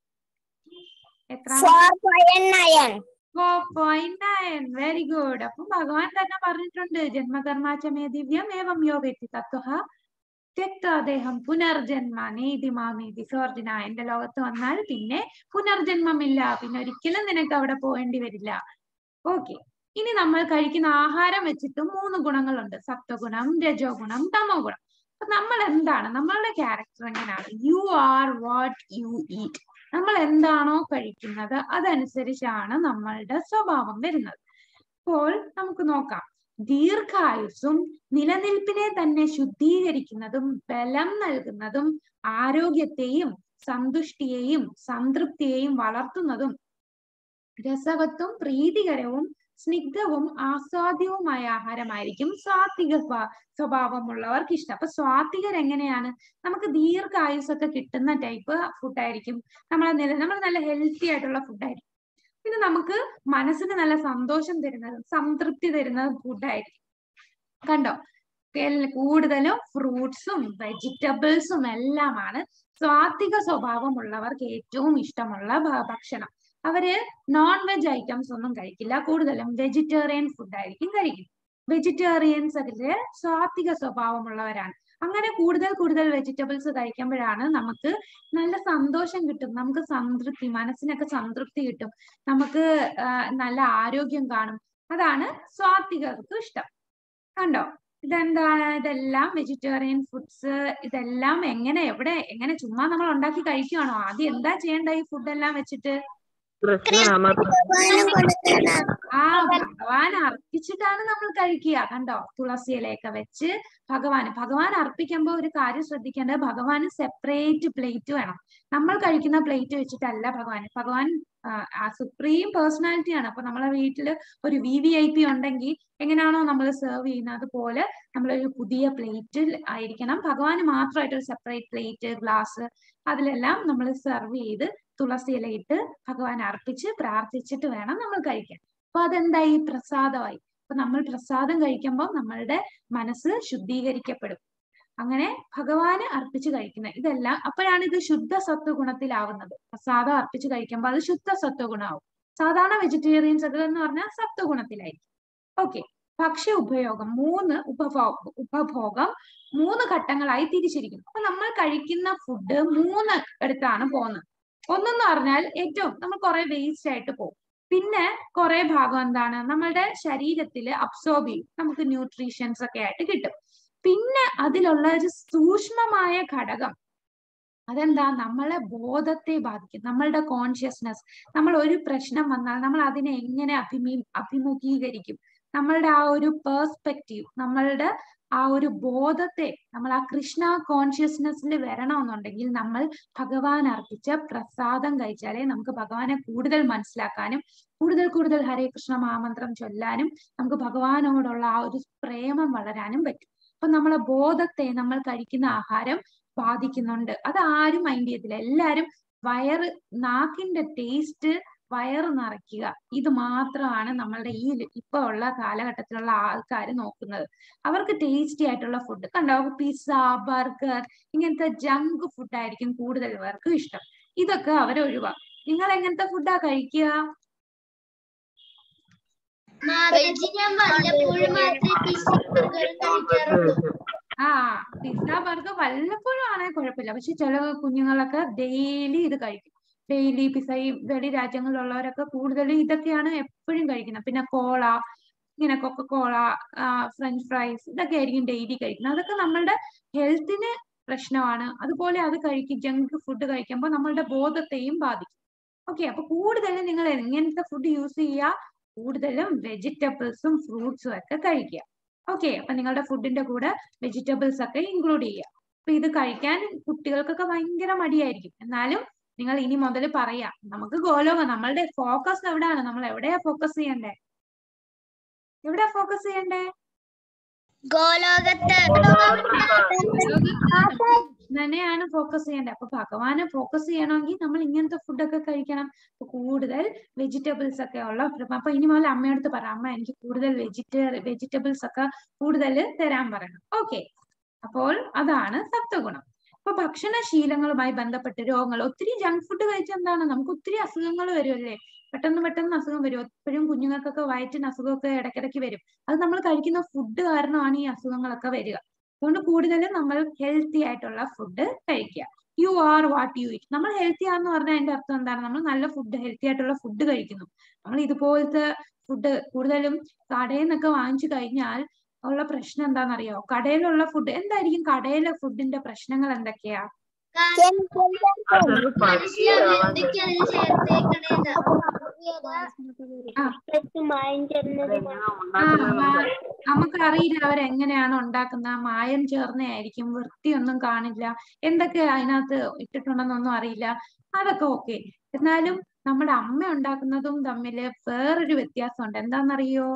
Speaker 2: 4.9. Very good. അപ്പൊ ഭഗവാൻ തന്നെ പറഞ്ഞിട്ടുണ്ട്, ജന്മകർമാചമേ ദിവ്യം ഏവം യോ വേത്തി തത്വഃ തെക്താദേഹം പുനർജന്മ നേതി മാമേതി സ്വർജന. എന്റെ ലോകത്ത് വന്നാൽ പിന്നെ പുനർജന്മമില്ല, പിന്നെ ഒരിക്കലും നിനക്ക് അവിടെ പോകേണ്ടി വരില്ല. ഓക്കെ, ഇനി നമ്മൾ കഴിക്കുന്ന ആഹാരം വെച്ചിട്ടും 3 ഗുണങ്ങളുണ്ട്: സത്വഗുണം, രജോ ഗുണം, തമോ ഗുണം. അപ്പൊ നമ്മൾ എന്താണ്, നമ്മളുടെ ക്യാരക്ടർ എങ്ങനെയാണ്? You are what you eat. നമ്മൾ എന്താണോ കഴിക്കുന്നത് അതനുസരിച്ചാണ് നമ്മളുടെ സ്വഭാവം വരുന്നത്. അപ്പോൾ നമുക്ക് നോക്കാം. ദീർഘായുസ്സും നിലനിൽപ്പിനെ തന്നെ ശുദ്ധീകരിക്കുന്നതും ബലം നൽകുന്നതും ആരോഗ്യത്തെയും സന്തുഷ്ടിയെയും സംതൃപ്തിയെയും വളർത്തുന്നതും രസവത്തും പ്രീതികരവും സ്നിഗ്ധവും ആസ്വാദ്യവുമായ ആഹാരമായിരിക്കും സാത്വിക സ്വഭാവമുള്ളവർക്ക് ഇഷ്ടം. അപ്പൊ സ്വാത്വികർ എങ്ങനെയാണ്? നമുക്ക് ദീർഘായുസ്സൊക്കെ കിട്ടുന്ന ടൈപ്പ് ഫുഡായിരിക്കും. നമ്മൾ നല്ല ഹെൽത്തി ആയിട്ടുള്ള ഫുഡായിരിക്കും. പിന്നെ നമുക്ക് മനസ്സിന് നല്ല സന്തോഷം തരുന്നതും സംതൃപ്തി തരുന്നതും ഫുഡായിരിക്കും. കണ്ടോ, കൂടുതലും ഫ്രൂട്ട്സും വെജിറ്റബിൾസും എല്ലാമാണ് സാത്വിക സ്വഭാവമുള്ളവർക്ക് ഏറ്റവും ഇഷ്ടമുള്ള ഭക്ഷണം. അവര് നോൺ വെജ് ഐറ്റംസ് ഒന്നും കഴിക്കില്ല, കൂടുതലും വെജിറ്റേറിയൻ ഫുഡായിരിക്കും കഴിക്കും. വെജിറ്റേറിയൻസ് അതില് സാത്വിക സ്വഭാവമുള്ളവരാണ്. അങ്ങനെ കൂടുതൽ വെജിറ്റബിൾസ് കഴിക്കുമ്പോഴാണ് നമുക്ക് നല്ല സന്തോഷം കിട്ടും, നമുക്ക് സംതൃപ്തി, മനസ്സിനൊക്കെ സംതൃപ്തി കിട്ടും, നമുക്ക് നല്ല ആരോഗ്യം കാണും. അതാണ് സ്വാത്വികർക്ക് ഇഷ്ടം. കണ്ടോ, ഇതെന്താണ്? ഇതെല്ലാം വെജിറ്റേറിയൻ ഫുഡ്സ്. ഇതെല്ലാം എങ്ങനെ ചുമ്മാ നമ്മൾ ഉണ്ടാക്കി കഴിക്കുകയാണോ? ആദ്യം എന്താ ചെയ്യേണ്ട? ഈ ഫുഡെല്ലാം വെച്ചിട്ട് ഭഗവാൻ അർപ്പിച്ചിട്ടാണ് നമ്മൾ കഴിക്കുക. കണ്ടോ, തുളസി ഇലയൊക്കെ വെച്ച് ഭഗവാൻ അർപ്പിക്കുമ്പോൾ ഒരു കാര്യം ശ്രദ്ധിക്കേണ്ടത്, ഭഗവാന് സെപ്പറേറ്റ് പ്ലേറ്റ് വേണം. നമ്മൾ കഴിക്കുന്ന പ്ലേറ്റ് വെച്ചിട്ടല്ല ഭഗവാൻ സുപ്രീം പേഴ്സണാലിറ്റി ആണ്. അപ്പൊ നമ്മളെ വീട്ടില് ഒരു VVIP ഉണ്ടെങ്കിൽ എങ്ങനെയാണോ നമ്മൾ സെർവ് ചെയ്യുന്നത്, അതുപോലെ നമ്മളൊരു പുതിയ പ്ലേറ്റിൽ ആയിരിക്കണം. ഭഗവാന് മാത്രമായിട്ട് ഒരു സെപ്പറേറ്റ് പ്ലേറ്റ്, ഗ്ലാസ്, അതിലെല്ലാം നമ്മൾ സെർവ് ചെയ്ത് തുളസി ഇലയിട്ട് ഭഗവാൻ അർപ്പിച്ച് പ്രാർത്ഥിച്ചിട്ട് വേണം നമ്മൾ കഴിക്കാൻ. അപ്പൊ അതെന്തായി? പ്രസാദമായി. അപ്പൊ നമ്മൾ പ്രസാദം കഴിക്കുമ്പോൾ നമ്മളുടെ മനസ്സ് ശുദ്ധീകരിക്കപ്പെടും. അങ്ങനെ ഭഗവാന് അർപ്പിച്ച് കഴിക്കുന്നത് ഇതെല്ലാം, അപ്പോഴാണ് ഇത് ശുദ്ധ സത്വഗുണത്തിലാവുന്നത്. പ്രസാദം അർപ്പിച്ച് കഴിക്കുമ്പോൾ അത് ശുദ്ധ സത്വഗുണമാവും. സാധാരണ വെജിറ്റേറിയൻസ് ഒക്കെ എന്ന് പറഞ്ഞാൽ സത്വഗുണത്തിലായിരിക്കും. ഓക്കെ, ഭക്ഷ്യ ഉപഭോഗം 3 ഘട്ടങ്ങളായി തിരിച്ചിരിക്കുന്നു. അപ്പൊ നമ്മൾ കഴിക്കുന്ന ഫുഡ് 3 എടുത്താണ് പോകുന്നത്. ഒന്നെന്ന് പറഞ്ഞാൽ ഏറ്റവും നമ്മൾ കുറെ വേസ്റ്റ് ആയിട്ട് പോകും. പിന്നെ കുറെ ഭാഗം എന്താണ്, നമ്മളുടെ ശരീരത്തിൽ അബ്സോർബ് ചെയ്യും, നമുക്ക് ന്യൂട്രീഷൻസ് ഒക്കെ ആയിട്ട് കിട്ടും. പിന്നെ അതിലുള്ള ഒരു സൂക്ഷ്മമായ ഘടകം, അതെന്താ? നമ്മളെ ബോധത്തെ ബാധിക്കും, നമ്മളുടെ കോൺഷ്യസ്നെസ്. നമ്മൾ ഒരു പ്രശ്നം വന്നാൽ നമ്മൾ അതിനെ എങ്ങനെ അഭിമുഖീകരിക്കും, നമ്മളുടെ ആ ഒരു പേഴ്സ്പെക്റ്റീവ്, നമ്മളുടെ ആ ഒരു ബോധത്തെ നമ്മൾ ആ കൃഷ്ണ കോൺഷ്യസ്നെസ്സിൽ വരണമെന്നുണ്ടെങ്കിൽ നമ്മൾ ഭഗവാൻ അർപ്പിച്ച പ്രസാദം കഴിച്ചാലേ നമുക്ക് ഭഗവാനെ കൂടുതൽ മനസ്സിലാക്കാനും കൂടുതൽ ഹരേ കൃഷ്ണ മഹാമന്ത്രം ചൊല്ലാനും നമുക്ക് ഭഗവാനോടുള്ള ആ ഒരു പ്രേമം വളരാനും പറ്റും. അപ്പൊ നമ്മളെ ബോധത്തെ നമ്മൾ കഴിക്കുന്ന ആഹാരം ബാധിക്കുന്നുണ്ട്. അത് ആരും മൈൻഡ് ചെയ്യത്തില്ല. എല്ലാരും നാക്കിന്റെ ടേസ്റ്റ് വയറ് നിറയ്ക്കുക, ഇത് മാത്രമാണ് നമ്മളുടെ ഈ ഇപ്പൊ ഉള്ള കാലഘട്ടത്തിലുള്ള ആൾക്കാർ നോക്കുന്നത്. അവർക്ക് ടേസ്റ്റി ആയിട്ടുള്ള ഫുഡ് കണ്ടോ, പിസ്സ, ബർഗർ, ഇങ്ങനത്തെ ജങ്ക് ഫുഡ് ആയിരിക്കും കൂടുതൽ പേർക്കും ഇഷ്ടം. ഇതൊക്കെ അവർ ഒഴിവാക്കും. നിങ്ങൾ എങ്ങനത്തെ ഫുഡാ കഴിക്കുക? പിസ്സ ബർഗർ വല്ലപ്പോഴും ആണെങ്കിൽ കുഴപ്പമില്ല. പക്ഷെ ചില കുഞ്ഞുങ്ങളൊക്കെ ഡെയിലി ഇത് കഴിക്കും. Daily pizza. ഈ വെളി രാജ്യങ്ങളിലുള്ളവരൊക്കെ കൂടുതലും ഇതൊക്കെയാണ് എപ്പോഴും കഴിക്കുന്നത്. പിന്നെ കോള, ഇങ്ങനെ കൊക്കക്കോള, ഫ്രഞ്ച് ഫ്രൈസ്, ഇതൊക്കെ ആയിരിക്കും ഡെയിലി കഴിക്കുന്നത്. അതൊക്കെ നമ്മളുടെ ഹെൽത്തിന് പ്രശ്നമാണ്. അതുപോലെ അത് ജങ്ക് ഫുഡ് കഴിക്കുമ്പോൾ നമ്മളുടെ ബോധത്തെയും ബാധിക്കും. ഓക്കെ, അപ്പൊ കൂടുതലും നിങ്ങൾ എങ്ങനത്തെ ഫുഡ് യൂസ് ചെയ്യുക? കൂടുതലും വെജിറ്റബിൾസും ഫ്രൂട്ട്സും ഒക്കെ കഴിക്കുക. ഓക്കെ, അപ്പൊ നിങ്ങളുടെ ഫുഡിന്റെ കൂടെ വെജിറ്റബിൾസ് ഒക്കെ ഇൻക്ലൂഡ് ചെയ്യുക. അപ്പൊ ഇത് കഴിക്കാൻ കുട്ടികൾക്കൊക്കെ ഭയങ്കര മടിയായിരിക്കും. എന്നാലും നിങ്ങൾ ഇനി മുതൽ പറയാ, നമുക്ക് ഗോലോകം, നമ്മളുടെ ഫോക്കസ് എവിടെയാണ്? നമ്മൾ എവിടെയാ ഫോക്കസ് ചെയ്യണ്ടേ? എവിടെയാ ഫോക്കസ് ചെയ്യണ്ടേ? തന്നെയാണ് ഫോക്കസ് ചെയ്യേണ്ടത്. അപ്പൊ ഭഗവാനെ ഫോക്കസ് ചെയ്യണമെങ്കിൽ നമ്മൾ ഇങ്ങനത്തെ ഫുഡൊക്കെ കഴിക്കണം. കൂടുതൽ വെജിറ്റബിൾസ് ഒക്കെ ഉള്ള. അപ്പൊ ഇനി മുതൽ അമ്മയടുത്ത് പറ, അമ്മ എനിക്ക് കൂടുതൽ വെജിറ്റബിൾസ് ഒക്കെ കൂടുതൽ തരാൻ പറയണം. ഓക്കെ, അപ്പോൾ അതാണ് സത്വഗുണം. അപ്പൊ ഭക്ഷണശീലങ്ങളുമായി ബന്ധപ്പെട്ട് രോഗങ്ങൾ, ഒത്തിരി ജങ്ക് ഫുഡ് കഴിച്ചാൽ എന്താണ്, നമുക്ക് ഒത്തിരി അസുഖങ്ങൾ വരുമല്ലേ? പെട്ടെന്ന് അസുഖം വരും. എപ്പോഴും കുഞ്ഞുങ്ങൾക്കൊക്കെ വയറ്റിന് അസുഖമൊക്കെ ഇടയ്ക്കിടയ്ക്ക് വരും. അത് നമ്മൾ കഴിക്കുന്ന ഫുഡ് കാരണമാണ് ഈ അസുഖങ്ങളൊക്കെ വരിക. അതുകൊണ്ട് കൂടുതലും നമ്മൾ ഹെൽത്തി ആയിട്ടുള്ള ഫുഡ് കഴിക്കുക. You are what you eat. നമ്മൾ ഹെൽത്തി ആണെന്ന് പറഞ്ഞാൽ അതിന്റെ അർത്ഥം എന്താണ്? നമ്മൾ നല്ല ഫുഡ്, ഹെൽത്തി ആയിട്ടുള്ള ഫുഡ് കഴിക്കുന്നു. നമ്മൾ ഇതുപോലത്തെ ഫുഡ് കൂടുതലും കടയിൽ നിന്നൊക്കെ വാങ്ങിച്ചു കഴിഞ്ഞാൽ ഉള്ള പ്രശ്നം എന്താണെന്നറിയോ? കടയിലുള്ള ഫുഡ് എന്തായിരിക്കും? കടയിലെ ഫുഡിന്റെ പ്രശ്നങ്ങൾ എന്തൊക്കെയാ? നമുക്കറിയില്ല അവരെങ്ങനെയാണ് ഉണ്ടാക്കുന്ന. മായം ചേർന്നയായിരിക്കും, വൃത്തിയൊന്നും കാണില്ല, എന്തൊക്കെയാ അതിനകത്ത് ഇട്ടിട്ടുണ്ടെന്നൊന്നും അറിയില്ല. അതൊക്കെ ഓക്കെ. എന്നാലും നമ്മുടെ അമ്മ ഉണ്ടാക്കുന്നതും തമ്മില് വേറൊരു വ്യത്യാസമുണ്ട്. എന്താണെന്നറിയോ?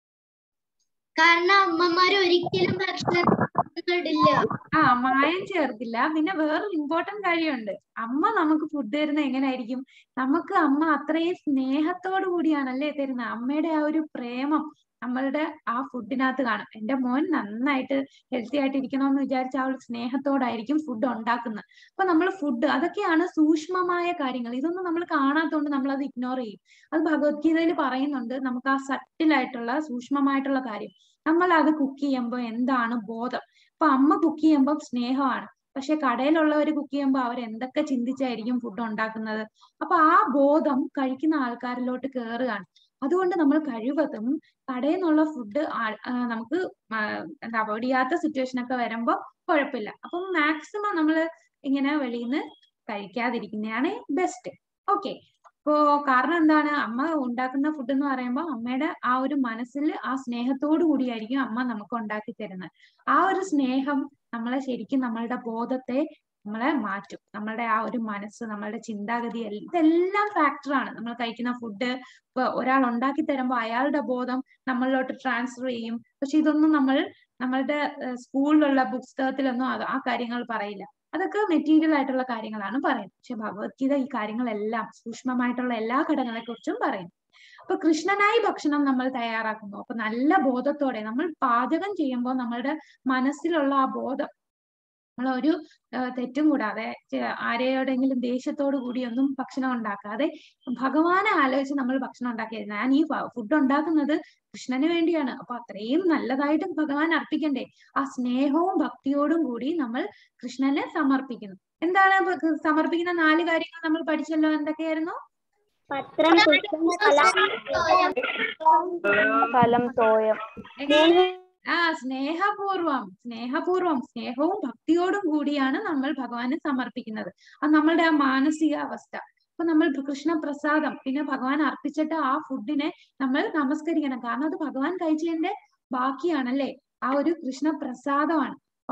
Speaker 1: കാരണം അമ്മമാര് ഒരിക്കലും ഭക്ഷണത്തില്ല
Speaker 2: മായം ചേർക്കില്ല. പിന്നെ വേറൊരു ഇമ്പോർട്ടന്റ് കാര്യമുണ്ട്. അമ്മ നമുക്ക് ഫുഡ് തരുന്ന എങ്ങനെയായിരിക്കും? നമുക്ക് അമ്മ അത്രയും സ്നേഹത്തോടു കൂടിയാണല്ലേ തരുന്നത്. അമ്മയുടെ ആ ഒരു പ്രേമം നമ്മളുടെ ആ ഫുഡിനകത്ത് കാണും. എന്റെ മോൻ നന്നായിട്ട് ഹെൽത്തി ആയിട്ട് ഇരിക്കണമെന്ന് വിചാരിച്ച ആ ഒരു സ്നേഹത്തോടായിരിക്കും ഫുഡ് ഉണ്ടാക്കുന്നത്. അപ്പൊ നമ്മൾ ഫുഡ്, അതൊക്കെയാണ് സൂക്ഷ്മമായ കാര്യങ്ങൾ. ഇതൊന്നും നമ്മൾ കാണാത്തതുകൊണ്ട് നമ്മൾ അത് ഇഗ്നോർ ചെയ്യും. അത് ഭഗവത്ഗീതയിൽ പറയുന്നുണ്ട്. നമുക്ക് ആ സട്ടിലായിട്ടുള്ള സൂക്ഷ്മമായിട്ടുള്ള കാര്യം നമ്മൾ അത് കുക്ക് ചെയ്യുമ്പോൾ എന്താണ് ബോധം. അപ്പൊ അമ്മ കുക്ക് ചെയ്യുമ്പോൾ സ്നേഹമാണ്. പക്ഷെ കടയിലുള്ളവർ കുക്ക് ചെയ്യുമ്പോൾ അവർ എന്തൊക്കെ ചിന്തിച്ചായിരിക്കും ഫുഡ് ഉണ്ടാക്കുന്നത്. അപ്പൊ ആ ബോധം കഴിക്കുന്ന ആൾക്കാരിലോട്ട് കയറുകയാണ്. അതുകൊണ്ട് നമ്മൾ കഴിവതും കടയിൽ നിന്നുള്ള ഫുഡ് നമുക്ക് എന്താ അവോയ്ഡ് ചെയ്യാത്ത സിറ്റുവേഷൻ ഒക്കെ വരുമ്പോൾ കുഴപ്പമില്ല. അപ്പം മാക്സിമം നമ്മൾ ഇങ്ങനെ വെളിയിൽ നിന്ന് കഴിക്കാതിരിക്കുന്നതാണ് ബെസ്റ്റ്. ഓക്കെ, അപ്പോ കാരണം എന്താണ്? അമ്മ ഉണ്ടാക്കുന്ന ഫുഡ് എന്ന് പറയുമ്പോൾ അമ്മയുടെ ആ ഒരു മനസ്സിൽ ആ സ്നേഹത്തോടു കൂടിയായിരിക്കും അമ്മ നമുക്ക് ഉണ്ടാക്കി തരുന്നത്. ആ ഒരു സ്നേഹം നമ്മളെ ശരിക്കും നമ്മളുടെ ബോധത്തെ നമ്മളെ മാറ്റും. നമ്മളുടെ ആ ഒരു മനസ്സ്, നമ്മളുടെ ചിന്താഗതി, ഇതെല്ലാം ഫാക്ടറാണ്. നമ്മൾ കഴിക്കുന്ന ഫുഡ് ഇപ്പൊ ഒരാൾ ഉണ്ടാക്കി തരുമ്പോൾ അയാളുടെ ബോധം നമ്മളിലോട്ട് ട്രാൻസ്ഫർ ചെയ്യും. പക്ഷെ ഇതൊന്നും നമ്മളുടെ സ്കൂളിലുള്ള പുസ്തകത്തിലൊന്നും ആ കാര്യങ്ങൾ പറയില്ല. അതൊക്കെ മെറ്റീരിയൽ ആയിട്ടുള്ള കാര്യങ്ങളാണ് പറയുന്നത്. പക്ഷെ ഭഗവത്ഗീത ഈ കാര്യങ്ങളെല്ലാം സൂക്ഷ്മമായിട്ടുള്ള എല്ലാ ഘടകങ്ങളെ കുറിച്ചും പറയും. അപ്പൊ കൃഷ്ണനായി ഭക്ഷണം നമ്മൾ തയ്യാറാക്കുന്നു. അപ്പൊ നല്ല ബോധത്തോടെ നമ്മൾ പാചകം ചെയ്യുമ്പോൾ നമ്മളുടെ മനസ്സിലുള്ള ആ ബോധം, നമ്മളൊരു തെറ്റും കൂടാതെ ആരെയോടെങ്കിലും ദേഷ്യത്തോടു കൂടിയൊന്നും ഭക്ഷണം ഉണ്ടാക്കാതെ ഭഗവാനെ ആലോചിച്ച് നമ്മൾ ഭക്ഷണം ഉണ്ടാക്കിയത്. ഞാൻ ഈ ഫുഡ് ഉണ്ടാക്കുന്നത് കൃഷ്ണന് വേണ്ടിയാണ്. അപ്പൊ അത്രയും നല്ലതായിട്ട് ഭഗവാൻ അർപ്പിക്കണ്ടേ? ആ സ്നേഹവും ഭക്തിയോടും കൂടി നമ്മൾ കൃഷ്ണന് സമർപ്പിക്കുന്നു. എന്താണ് സമർപ്പിക്കുന്ന 4 കാര്യങ്ങൾ നമ്മൾ പഠിച്ചല്ലോ. എന്തൊക്കെയായിരുന്നു?
Speaker 1: പത്രം, ഫലം, തോയം.
Speaker 2: സ്നേഹപൂർവം സ്നേഹവും ഭക്തിയോടും കൂടിയാണ് നമ്മൾ ഭഗവാന് സമർപ്പിക്കുന്നത്. അത് നമ്മളുടെ ആ മാനസികാവസ്ഥ. അപ്പൊ നമ്മൾ കൃഷ്ണപ്രസാദം പിന്നെ ഭഗവാൻ അർപ്പിച്ചിട്ട് ആ ഫുഡിനെ നമ്മൾ നമസ്കരിക്കണം. കാരണം അത് ഭഗവാൻ കഴിച്ചതിന്റെ ബാക്കിയാണല്ലേ, ആ ഒരു കൃഷ്ണപ്രസാദമാണ്. അപ്പൊ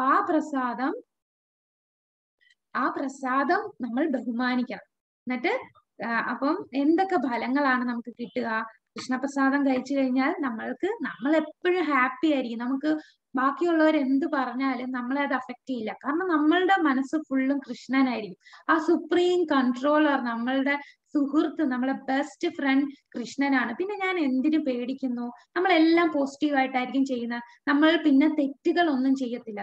Speaker 2: ആ പ്രസാദം നമ്മൾ ബഹുമാനിക്കണം. എന്നിട്ട് അപ്പം എന്തൊക്കെ ഫലങ്ങളാണ് നമുക്ക് കിട്ടുക? കൃഷ്ണപ്രസാദം കഴിച്ചു കഴിഞ്ഞാൽ നമ്മൾ എപ്പോഴും ഹാപ്പി ആയിരിക്കും. നമുക്ക് ബാക്കിയുള്ളവർ എന്ത് പറഞ്ഞാലും നമ്മളെ അത് അഫക്റ്റ് ചെയ്യില്ല. കാരണം നമ്മളുടെ മനസ്സ് ഫുള്ളും കൃഷ്ണനായിരിക്കും. ആ സുപ്രീം കൺട്രോളർ, നമ്മളുടെ സുഹൃത്ത്, നമ്മളെ ബെസ്റ്റ് ഫ്രണ്ട് കൃഷ്ണനാണ്. പിന്നെ ഞാൻ എന്തിനു പേടിക്കുന്നു? നമ്മളെല്ലാം പോസിറ്റീവായിട്ടായിരിക്കും ചെയ്യുന്നത്. നമ്മൾ പിന്നെ തെറ്റുകൾ ഒന്നും ചെയ്യത്തില്ല.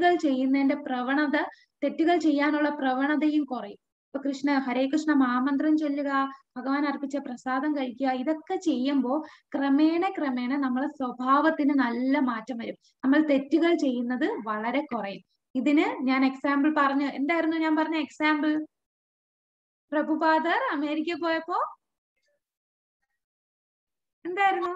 Speaker 2: തെറ്റുകൾ ചെയ്യാനുള്ള പ്രവണതയും കുറയും. ഇപ്പൊ ഹരേ കൃഷ്ണ മഹാമന്ത്രം ചൊല്ലുക, ഭഗവാൻ അർപ്പിച്ച പ്രസാദം കഴിക്കുക, ഇതൊക്കെ ചെയ്യുമ്പോൾ ക്രമേണ നമ്മളെ സ്വഭാവത്തിന് നല്ല മാറ്റം വരും. നമ്മൾ തെറ്റുകൾ ചെയ്യുന്നത് വളരെ കുറയും. ഇതിന് ഞാൻ എക്സാമ്പിൾ പറഞ്ഞു. എന്തായിരുന്നു ഞാൻ പറഞ്ഞ എക്സാമ്പിൾ? പ്രഭുപാദർ അമേരിക്ക പോയപ്പോ എന്തായിരുന്നു?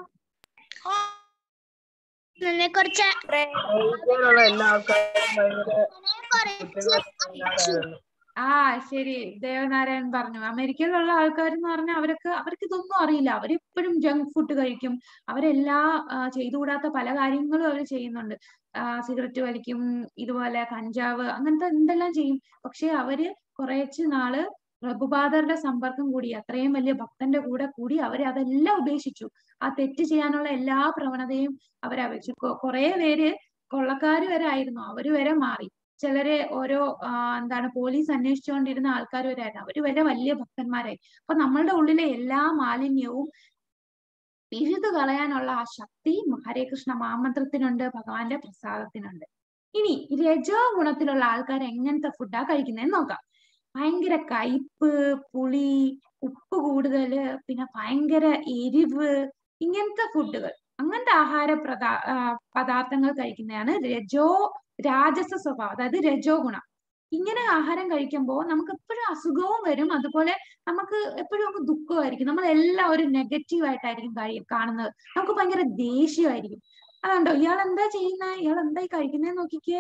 Speaker 2: ശരി, ദേവനാരായൺ പറഞ്ഞു. അമേരിക്കയിലുള്ള ആൾക്കാരെന്ന് പറഞ്ഞാൽ അവർക്ക് ഇതൊന്നും അറിയില്ല. അവരെപ്പോഴും ജങ്ക് ഫുഡ് കഴിക്കും. അവരെല്ലാ ചെയ്തുകൂടാത്ത പല കാര്യങ്ങളും അവർ ചെയ്യുന്നുണ്ട്. സിഗരറ്റ് വലിക്കും, ഇതുപോലെ കഞ്ചാവ്, അങ്ങനത്തെ എന്തെല്ലാം ചെയ്യും. പക്ഷെ അവര് കുറേച്ച് നാള് പ്രഭുപാദരുടെ സമ്പർക്കം കൂടി, അത്രയും വലിയ ഭക്തന്റെ കൂടെ കൂടി അതെല്ലാം ഉപേക്ഷിച്ചു. ആ തെറ്റ് ചെയ്യാനുള്ള എല്ലാ പ്രവണതയും അവരപേക്ഷിച്ചു. കുറെ പേര് കൊള്ളക്കാര് വരെ ആയിരുന്നു, അവര് വരെ മാറി. ചിലരെ ഓരോ പോലീസ് അന്വേഷിച്ചുകൊണ്ടിരുന്ന ആൾക്കാർ വരെ ആയിരുന്നു, അവര് വരെ വലിയ ഭക്തന്മാരായി. അപ്പൊ നമ്മളുടെ ഉള്ളിലെ എല്ലാ മാലിന്യവും പിഴുതു കളയാനുള്ള ആ ശക്തി ഹരേ കൃഷ്ണ മഹാമന്ത്രത്തിനുണ്ട്, ഭഗവാന്റെ പ്രസാദത്തിനുണ്ട്. ഇനി രജോ ഗുണത്തിലുള്ള ആൾക്കാർ എങ്ങനത്തെ ഫുഡാ കഴിക്കുന്നതെന്ന് നോക്കാം. ഭയങ്കര കയ്പ്, പുളി, ഉപ്പ് കൂടുതല്, പിന്നെ ഭയങ്കര എരിവ്, ഇങ്ങനത്തെ ഫുഡുകൾ, അങ്ങനത്തെ പദാർത്ഥങ്ങൾ കഴിക്കുന്നതാണ് രാജസ സ്വഭാവം, അതായത് രജോ ഗുണം. ഇങ്ങനെ ആഹാരം കഴിക്കുമ്പോൾ നമുക്ക് എപ്പോഴും അസുഖവും വരും. അതുപോലെ നമുക്ക് എപ്പോഴും ദുഃഖമായിരിക്കും. നമ്മൾ എല്ലാം ഒരു നെഗറ്റീവ് ആയിട്ടായിരിക്കും കാണുന്നത്. നമുക്ക് ഭയങ്കര ദേഷ്യമായിരിക്കും. അതുകൊണ്ടോ ഇയാൾ എന്താ ചെയ്യുന്നത്? ഇയാൾ എന്തായി കഴിക്കുന്നതെന്ന് നോക്കിക്കേ.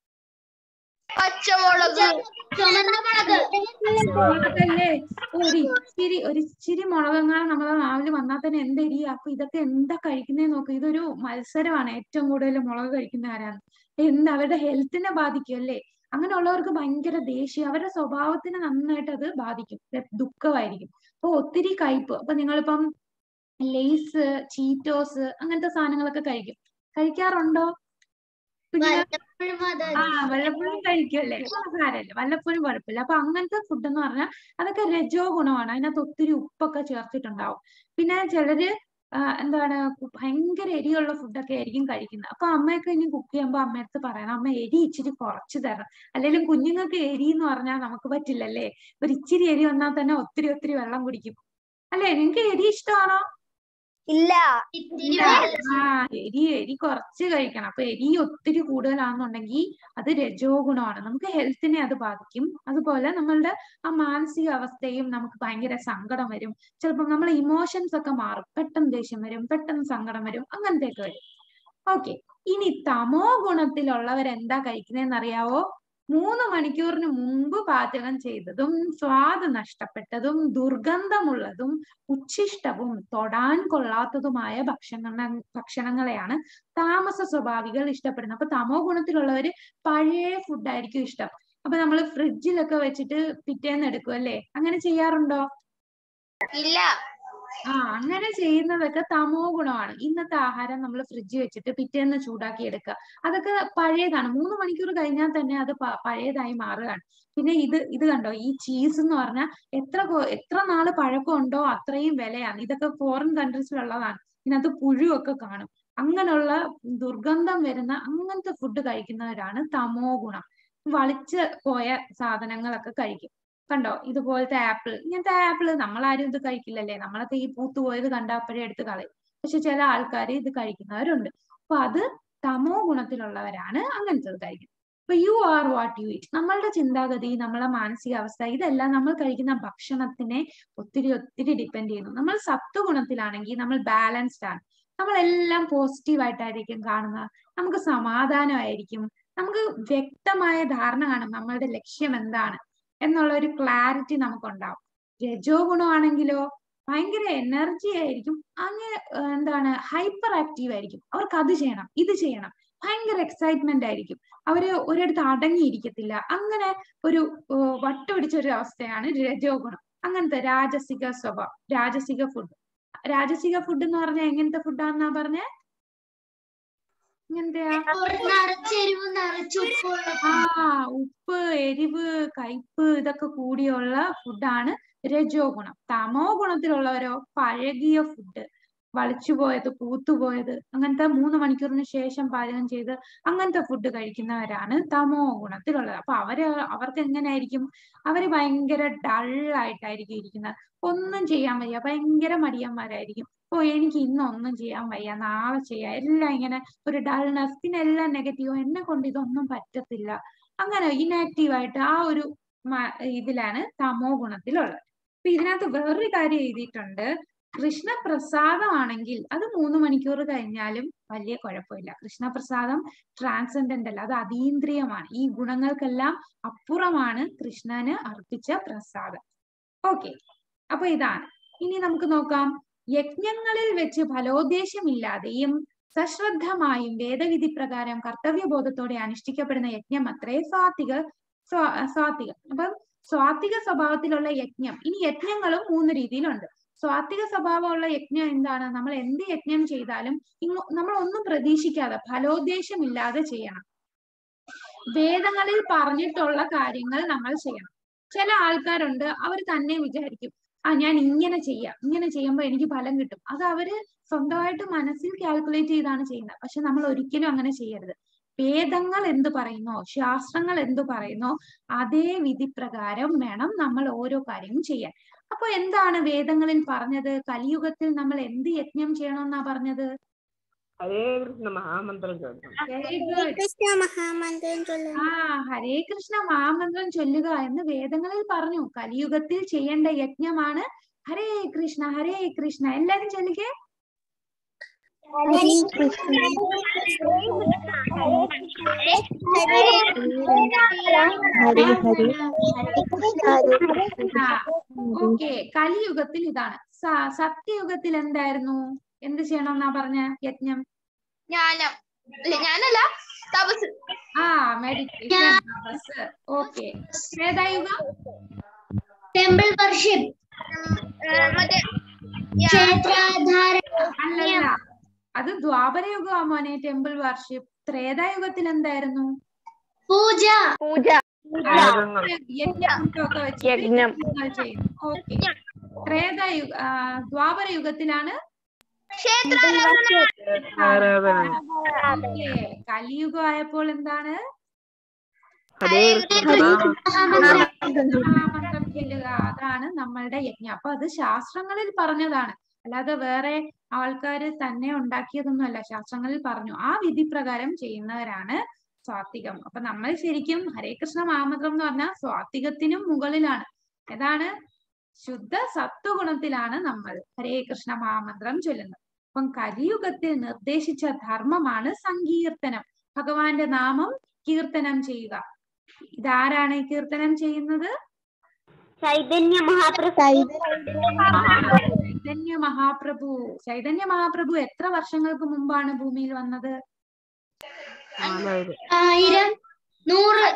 Speaker 2: മുളകല്ലേ? ഒരിച്ചിരി മുളകങ്ങൾ നമ്മളെ നാവില് വന്നാൽ തന്നെ എന്തെരിയ. അപ്പൊ ഇതൊക്കെ എന്താ കഴിക്കുന്നതെന്ന് നോക്ക്. ഇതൊരു മത്സരമാണ്, ഏറ്റവും കൂടുതൽ മുളക് കഴിക്കുന്ന ആരാണ്. അവരുടെ ഹെൽത്തിനെ ബാധിക്കും അല്ലേ? അങ്ങനെയുള്ളവർക്ക് ഭയങ്കര ദേഷ്യം, അവരുടെ സ്വഭാവത്തിന് നന്നായിട്ട് അത് ബാധിക്കും, ദുഃഖമായിരിക്കും. അപ്പൊ ഒത്തിരി കയ്പ്. അപ്പൊ നിങ്ങളിപ്പം ലേസ്, ചീറ്റോസ് അങ്ങനത്തെ സാധനങ്ങളൊക്കെ കഴിക്കാറുണ്ടോ? വല്ലപ്പോഴും കഴിക്കുമല്ലേ? സാരമില്ല, വല്ലപ്പോഴും കുഴപ്പമില്ല. അപ്പൊ അങ്ങനത്തെ ഫുഡ് എന്ന് പറഞ്ഞാൽ അതൊക്കെ രജോ ഗുണമാണ്. അതിനകത്ത് ഒത്തിരി ഉപ്പൊക്കെ ചേർത്തിട്ടുണ്ടാവും. പിന്നെ ചിലര് ഭയങ്കര എരിയുള്ള ഫുഡൊക്കെ ആയിരിക്കും കഴിക്കുന്നത്. അപ്പൊ അമ്മയൊക്കെ ഇനി കുക്ക് ചെയ്യുമ്പോൾ അമ്മയടുത്ത് പറയണം, അമ്മ എരി ഇച്ചിരി കുറച്ച് തരണം. അല്ലെങ്കിലും കുഞ്ഞുങ്ങൾക്ക് എരി എന്ന് പറഞ്ഞാൽ നമുക്ക് പറ്റില്ലല്ലേ? ഒരു ഇച്ചിരി എരി വന്നാൽ തന്നെ ഒത്തിരി വെള്ളം കുടിക്കും അല്ലേ? നിങ്ങക്ക് എരി ഇഷ്ടമാണോ?
Speaker 1: ഇല്ല.
Speaker 2: എരി കുറച്ച് കഴിക്കണം. അപ്പൊ എരി ഒത്തിരി കൂടുതലാണെന്നുണ്ടെങ്കിൽ അത് രജോ ഗുണമാണ്, നമുക്ക് ഹെൽത്തിനെ അത് ബാധിക്കും. അതുപോലെ നമ്മളുടെ ആ മാനസിക അവസ്ഥയും, നമുക്ക് ഭയങ്കര സങ്കടം വരും. ചിലപ്പോൾ നമ്മളെ ഇമോഷൻസ് ഒക്കെ മാറും, പെട്ടെന്ന് ദേഷ്യം വരും, പെട്ടെന്ന് സങ്കടം വരും, അങ്ങനത്തെയൊക്കെ വരും. ഓക്കെ, ഇനി തമോ ഗുണത്തിലുള്ളവരെന്താ കഴിക്കുന്നതെന്ന് അറിയാവോ? 3 മണിക്കൂറിന് മുമ്പ് പാചകം ചെയ്തതും സ്വാദ് നഷ്ടപ്പെട്ടതും ദുർഗന്ധമുള്ളതും ഉച്ഛിഷ്ടവും തൊടാൻ കൊള്ളാത്തതുമായ ഭക്ഷണങ്ങളെയാണ് താമസ സ്വഭാവികൾ ഇഷ്ടപ്പെടുന്നത്. അപ്പൊ തമോ ഗുണത്തിലുള്ളവര് പഴയ ഫുഡായിരിക്കും ഇഷ്ടം. അപ്പൊ നമ്മൾ ഫ്രിഡ്ജിലൊക്കെ വെച്ചിട്ട് പിറ്റേന്ന് എടുക്കും അല്ലേ? അങ്ങനെ ചെയ്യാറുണ്ടോ?
Speaker 1: ഇല്ല.
Speaker 2: അങ്ങനെ ചെയ്യുന്നതൊക്കെ തമോ ഗുണമാണ്. ഇന്നത്തെ ആഹാരം നമ്മൾ ഫ്രിഡ്ജിൽ വെച്ചിട്ട് പിറ്റേന്ന് ചൂടാക്കി എടുക്കുക, അതൊക്കെ പഴയതാണ്. 3 മണിക്കൂർ കഴിഞ്ഞാൽ തന്നെ അത് പഴയതായി മാറുകയാണ്. പിന്നെ ഇത് കണ്ടോ, ഈ ചീസ് എന്ന് പറഞ്ഞാൽ എത്ര നാള് പഴക്കമുണ്ടോ അത്രയും വിലയാണ്. ഇതൊക്കെ ഫോറിൻ കൺട്രീസിലുള്ളതാണ്. ഇതിനകത്ത് പുഴുവൊക്കെ കാണും. അങ്ങനെയുള്ള ദുർഗന്ധം വരുന്ന അങ്ങനത്തെ ഫുഡ് കഴിക്കുന്നവരാണ് തമോ ഗുണം. വളിച്ച് പോയ സാധനങ്ങളൊക്കെ കഴിക്കും. കണ്ടോ, ഇതുപോലത്തെ ആപ്പിൾ, ഇങ്ങനത്തെ ആപ്പിൾ നമ്മളാരും ഇത് കഴിക്കില്ലല്ലേ? നമ്മളൊക്കെ ഈ പൂത്തു പോയത് കണ്ടപ്പോഴേ എടുത്ത് കളയും. പക്ഷെ ചില ആൾക്കാർ ഇത് കഴിക്കുന്നവരുണ്ട്. അപ്പൊ അത് തമോ ഗുണത്തിലുള്ളവരാണ് അങ്ങനത്തെ കഴിക്കുന്നത്. അപ്പൊ you are what you eat. നമ്മളുടെ ചിന്താഗതി, നമ്മളെ മാനസികാവസ്ഥ, ഇതെല്ലാം നമ്മൾ കഴിക്കുന്ന ഭക്ഷണത്തിനെ ഒത്തിരി ഡിപ്പെൻഡ് ചെയ്യുന്നു. നമ്മൾ സത്വഗുണത്തിലാണെങ്കിൽ നമ്മൾ ബാലൻസ്ഡ് ആണ്. നമ്മളെല്ലാം പോസിറ്റീവായിട്ടായിരിക്കും കാണുന്നത്. നമുക്ക് സമാധാനമായിരിക്കും. നമുക്ക് വ്യക്തമായ ധാരണ കാണും നമ്മളുടെ ലക്ഷ്യം എന്താണ് എന്നുള്ള ഒരു ക്ലാരിറ്റി നമുക്കുണ്ടാവും. രജോ ഗുണമാണെങ്കിലോ ഭയങ്കര എനർജി ആയിരിക്കും, അങ്ങനെ എന്താണ് ഹൈപ്പർ ആക്റ്റീവ് ആയിരിക്കും. അവർക്ക് അത് ചെയ്യണം ഇത് ചെയ്യണം, ഭയങ്കര എക്സൈറ്റ്മെന്റ് ആയിരിക്കും. അവര് ഒരിടത്ത് അടങ്ങിയിരിക്കത്തില്ല. അങ്ങനെ ഒരു വട്ടൊടിച്ച ഒരു അവസ്ഥയാണ് രജോ ഗുണം. അങ്ങനത്തെ രാജസിക സ്വഭാവം, രാജസിക ഫുഡ്. രാജസിക ഫുഡ് എന്ന് പറഞ്ഞാൽ എങ്ങനത്തെ ഫുഡാന്നാ പറഞ്ഞ? ഇങ്ങനത്തെയാ? ഉപ്പ്, എരിവ്, കയ്പ് ഇതൊക്കെ കൂടിയുള്ള ഫുഡാണ് രജോ ഗുണം. തമോ ഗുണത്തിലുള്ളവരോ പഴകിയ ഫുഡ്, വളിച്ചുപോയത്, പൂത്തുപോയത്, അങ്ങനത്തെ 3 മണിക്കൂറിന് ശേഷം പാചകം ചെയ്ത് അങ്ങനത്തെ ഫുഡ് കഴിക്കുന്നവരാണ് തമോ ഗുണത്തിലുള്ളത്. അപ്പൊ അവർക്ക് എങ്ങനെയായിരിക്കും? അവര് ഭയങ്കര ഡള്ളായിട്ടായിരിക്കും ഇരിക്കുന്നത്. ഒന്നും ചെയ്യാൻ വയ്യ, ഭയങ്കര മടിയന്മാരായിരിക്കും. എനിക്ക് ഇന്നൊന്നും ചെയ്യാൻ വയ്യ, നാളെ ചെയ്യാം, എല്ലാം ഇങ്ങനെ ഒരു ഡൾനെസ്, പിന്നെ എല്ലാം നെഗറ്റീവ്, എന്നെ കൊണ്ട് ഇതൊന്നും പറ്റത്തില്ല, അങ്ങനെ ഇനാക്റ്റീവായിട്ട് ആ ഒരു ഇതിലാണ് തമോ ഗുണത്തിലുള്ളത്. അപ്പൊ ഇതിനകത്ത് വേറൊരു കാര്യം എഴുതിയിട്ടുണ്ട്. കൃഷ്ണപ്രസാദമാണെങ്കിൽ അത് 3 മണിക്കൂർ കഴിഞ്ഞാലും വലിയ കുഴപ്പമില്ല. കൃഷ്ണപ്രസാദം ട്രാൻസെൻഡന്റ് അല്ല, അത് അതീന്ദ്രിയമാണ്. ഈ ഗുണങ്ങൾക്കെല്ലാം അപ്പുറമാണ് കൃഷ്ണന് അർപ്പിച്ച പ്രസാദം. ഓക്കെ, അപ്പൊ ഇതാണ്. ഇനി നമുക്ക് നോക്കാം. യജ്ഞങ്ങളിൽ വെച്ച് ഫലോദ്ദേശമില്ലാതെയും സശ്രദ്ധമായും വേദവിധി പ്രകാരം കർത്തവ്യബോധത്തോടെ അനുഷ്ഠിക്കപ്പെടുന്ന യജ്ഞം അത്രേ സ്വാത്വികം. അപ്പം സ്വാത്വിക സ്വഭാവത്തിലുള്ള യജ്ഞം. ഇനി യജ്ഞങ്ങളും 3 രീതിയിലുണ്ട്. സ്വാത്വിക സ്വഭാവമുള്ള യജ്ഞം എന്താണ്? നമ്മൾ എന്ത് യജ്ഞം ചെയ്താലും നമ്മൾ ഒന്നും പ്രതീക്ഷിക്കാതെ ഫലോദ്ദേശമില്ലാതെ ചെയ്യണം. വേദങ്ങളിൽ പറഞ്ഞിട്ടുള്ള കാര്യങ്ങൾ നമ്മൾ ചെയ്യണം. ചില ആൾക്കാരുണ്ട്, അവർ തന്നെ വിചാരിക്കും ഞാൻ ഇങ്ങനെ ചെയ്യാം, ഇങ്ങനെ ചെയ്യുമ്പോൾ എനിക്ക് ഫലം കിട്ടും. അത് അവര് സ്വന്തമായിട്ട് മനസ്സിൽ കാൽക്കുലേറ്റ് ചെയ്താണ് ചെയ്യുന്നത്. പക്ഷെ നമ്മൾ ഒരിക്കലും അങ്ങനെ ചെയ്യരുത്. വേദങ്ങൾ എന്ത് പറയുന്നോ, ശാസ്ത്രങ്ങൾ എന്ത് പറയുന്നോ അതേ വിധി പ്രകാരം വേണം നമ്മൾ ഓരോ കാര്യവും ചെയ്യാൻ. അപ്പൊ എന്താണ് വേദങ്ങളിൽ പറഞ്ഞത്? കലിയുഗത്തിൽ നമ്മൾ എന്ത് യജ്ഞം ചെയ്യണമെന്നാ പറഞ്ഞത്?
Speaker 3: ഹരേ കൃഷ്ണ മഹാമന്ത്രം ചൊല്ലുക.
Speaker 2: Very good. ഹരേ കൃഷ്ണ മഹാമന്ത്രം ചൊല്ലുക എന്ന് വേദങ്ങളിൽ പറഞ്ഞു. കലിയുഗത്തിൽ ചെയ്യേണ്ട യജ്ഞമാണ് ഹരേ കൃഷ്ണ ഹരേ കൃഷ്ണ. എല്ലാരും ചൊല്ലിക്കേ. ഓക്കെ, കലിയുഗത്തിൽ ഇതാണ്. സത്യയുഗത്തിൽ എന്തായിരുന്നു? എന്ത് ചെയ്യണമെന്നാ പറഞ്ഞ യജ്ഞം? മെഡിറ്റേഷൻ, തപസ്. ഓക്കെ, ത്രേതായുഗം
Speaker 1: ടെമ്പിൾ വർഷിപ്പ്,
Speaker 2: അല്ലല്ല, അത് ദ്വാപരയുഗമാ മോനെ ടെമ്പിൾ വർഷിപ്പ്. ത്രേതായുഗത്തിൽ എന്തായിരുന്നു?
Speaker 1: പൂജ.
Speaker 2: യജ്ഞമൊക്കെ വെച്ച് ഓക്കെ. ദ്വാപരയുഗത്തിലാണ് കലിയുഗം ആയപ്പോൾ എന്താണ്? മഹാമന്ത്രം ചൊല്ലുക. അതാണ് നമ്മളുടെ യജ്ഞം. അപ്പൊ അത് ശാസ്ത്രങ്ങളിൽ പറഞ്ഞതാണ്, അല്ലാതെ വേറെ ആൾക്കാര് തന്നെ ഉണ്ടാക്കിയതൊന്നുമല്ല. ശാസ്ത്രങ്ങളിൽ പറഞ്ഞു. ആ വിധി പ്രകാരം ചെയ്യുന്നവരാണ് സ്വാത്വികം. അപ്പൊ നമ്മൾ ശരിക്കും ഹരേ കൃഷ്ണ മഹാമന്ത്രം എന്ന് പറഞ്ഞാൽ സ്വാത്വികത്തിനും മുകളിലാണ്. ഏതാണ്? ശുദ്ധ സത്വഗുണത്തിലാണ് നമ്മൾ ഹരേ കൃഷ്ണ മഹാമന്ത്രം ചൊല്ലുന്നത്. അപ്പം കലിയുഗത്തിൽ നിർദ്ദേശിച്ച ധർമ്മമാണ് സങ്കീർത്തനം, ഭഗവാന്റെ നാമം കീർത്തനം ചെയ്യുക. ഇതാരാണ് ഈ കീർത്തനം ചെയ്യുന്നത്?
Speaker 1: ചൈതന്യ മഹാപ്രഭു.
Speaker 2: ചൈതന്യ മഹാപ്രഭു. ചൈതന്യ മഹാപ്രഭു എത്ര വർഷങ്ങൾക്ക് മുമ്പാണ് ഭൂമിയിൽ വന്നത്?
Speaker 1: 1000, 100,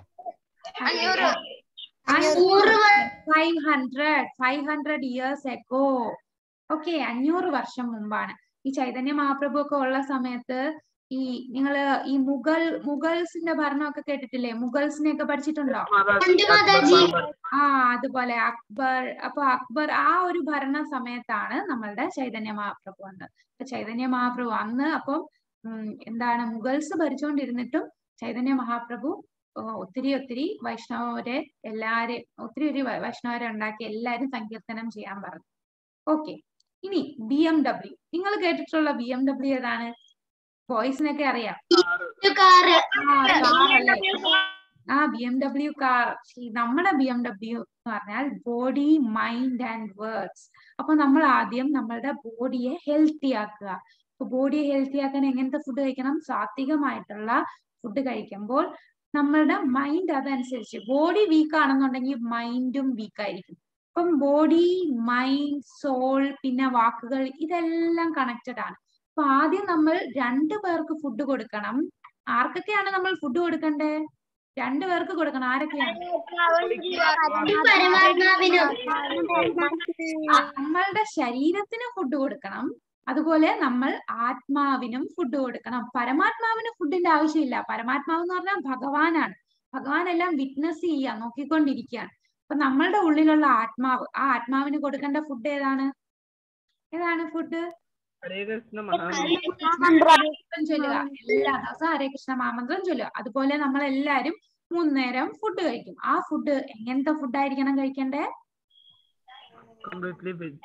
Speaker 2: 500 years ago. ഓക്കെ, 500 വർഷം മുമ്പാണ്. ഈ ചൈതന്യ മഹാപ്രഭു ഒക്കെ ഉള്ള സമയത്ത് നിങ്ങള് ഈ മുഗൾസിന്റെ ഭരണമൊക്കെ കേട്ടിട്ടില്ലേ? മുഗൾസിനെയൊക്കെ പഠിച്ചിട്ടുണ്ടോ? അതുപോലെ അക്ബർ. അപ്പൊ അക്ബർ ആ ഒരു ഭരണ സമയത്താണ് നമ്മളുടെ ചൈതന്യ മഹാപ്രഭു വന്നത്. അപ്പൊ ചൈതന്യ മഹാപ്രഭു അന്ന് അപ്പം എന്താണ്, മുഗൾസ് ഭരിച്ചുകൊണ്ടിരുന്നിട്ടും ചൈതന്യ മഹാപ്രഭു ഒത്തിരി വൈഷ്ണവരെ ഒത്തിരി വൈഷ്ണവരെ ഉണ്ടാക്കി എല്ലാരും സങ്കീർത്തനം ചെയ്യാൻ പറഞ്ഞു. ഓക്കെ, ഇനി BMW. നിങ്ങൾ കേട്ടിട്ടുള്ള BMW ഏതാണ്? ബോയ്സിനൊക്കെ അറിയാം. BMW car. നമ്മുടെ BMW എന്ന് പറഞ്ഞാൽ ബോഡി, മൈൻഡ് ആൻഡ് വേർഡ്സ്. അപ്പൊ നമ്മൾ ആദ്യം നമ്മളുടെ ബോഡിയെ ഹെൽത്തി ആക്കുക. അപ്പൊ ബോഡിയെ ഹെൽത്തി ആക്കാൻ എങ്ങനത്തെ ഫുഡ് കഴിക്കണം? സാത്വികമായിട്ടുള്ള ഫുഡ് കഴിക്കുമ്പോൾ നമ്മളുടെ മൈൻഡ് അതനുസരിച്ച്, ബോഡി വീക്ക് ആണെന്നുണ്ടെങ്കിൽ മൈൻഡും വീക്ക് ആയിരിക്കും. അപ്പം ബോഡി, മൈൻഡ്, സോൾ, പിന്നെ വാക്കുകൾ ഇതെല്ലാം കണക്റ്റഡ് ആണ്. അപ്പൊ ആദ്യം നമ്മൾ 2 പേർക്ക് ഫുഡ് കൊടുക്കണം. ആർക്കൊക്കെയാണ് നമ്മൾ ഫുഡ് കൊടുക്കണ്ടേ? 2 പേർക്ക് കൊടുക്കണം. ആരൊക്കെയാണ്? നമ്മളുടെ ശരീരത്തിന് ഫുഡ് കൊടുക്കണം. അതുപോലെ നമ്മൾ ആത്മാവിനും ഫുഡ് കൊടുക്കണം. പരമാത്മാവിന് ഫുഡിന്റെ ആവശ്യമില്ല. പരമാത്മാവ് എന്ന് പറഞ്ഞാൽ ഭഗവാനാണ്. ഭഗവാൻ എല്ലാം വിറ്റ്നസ് ചെയ്യാ, നോക്കിക്കൊണ്ടിരിക്കുകയാണ്. അപ്പൊ നമ്മളുടെ ഉള്ളിലുള്ള ആത്മാവ്, ആ ആത്മാവിന് കൊടുക്കേണ്ട ഫുഡ് ഏതാണ്? ഏതാണ് ഫുഡ്?
Speaker 3: ഹരേ കൃഷ്ണ മഹാമന്ത്രം
Speaker 2: ചൊല്ലുക. എല്ലാ ദിവസവും ഹരേ കൃഷ്ണ മഹാമന്ത്രം ചൊല്ലുക. അതുപോലെ നമ്മൾ എല്ലാരും 3 നേരം ഫുഡ് കഴിക്കും. ആ ഫുഡ് എങ്ങനത്തെ ഫുഡായിരിക്കണം കഴിക്കണ്ടേ?
Speaker 3: Completely veg.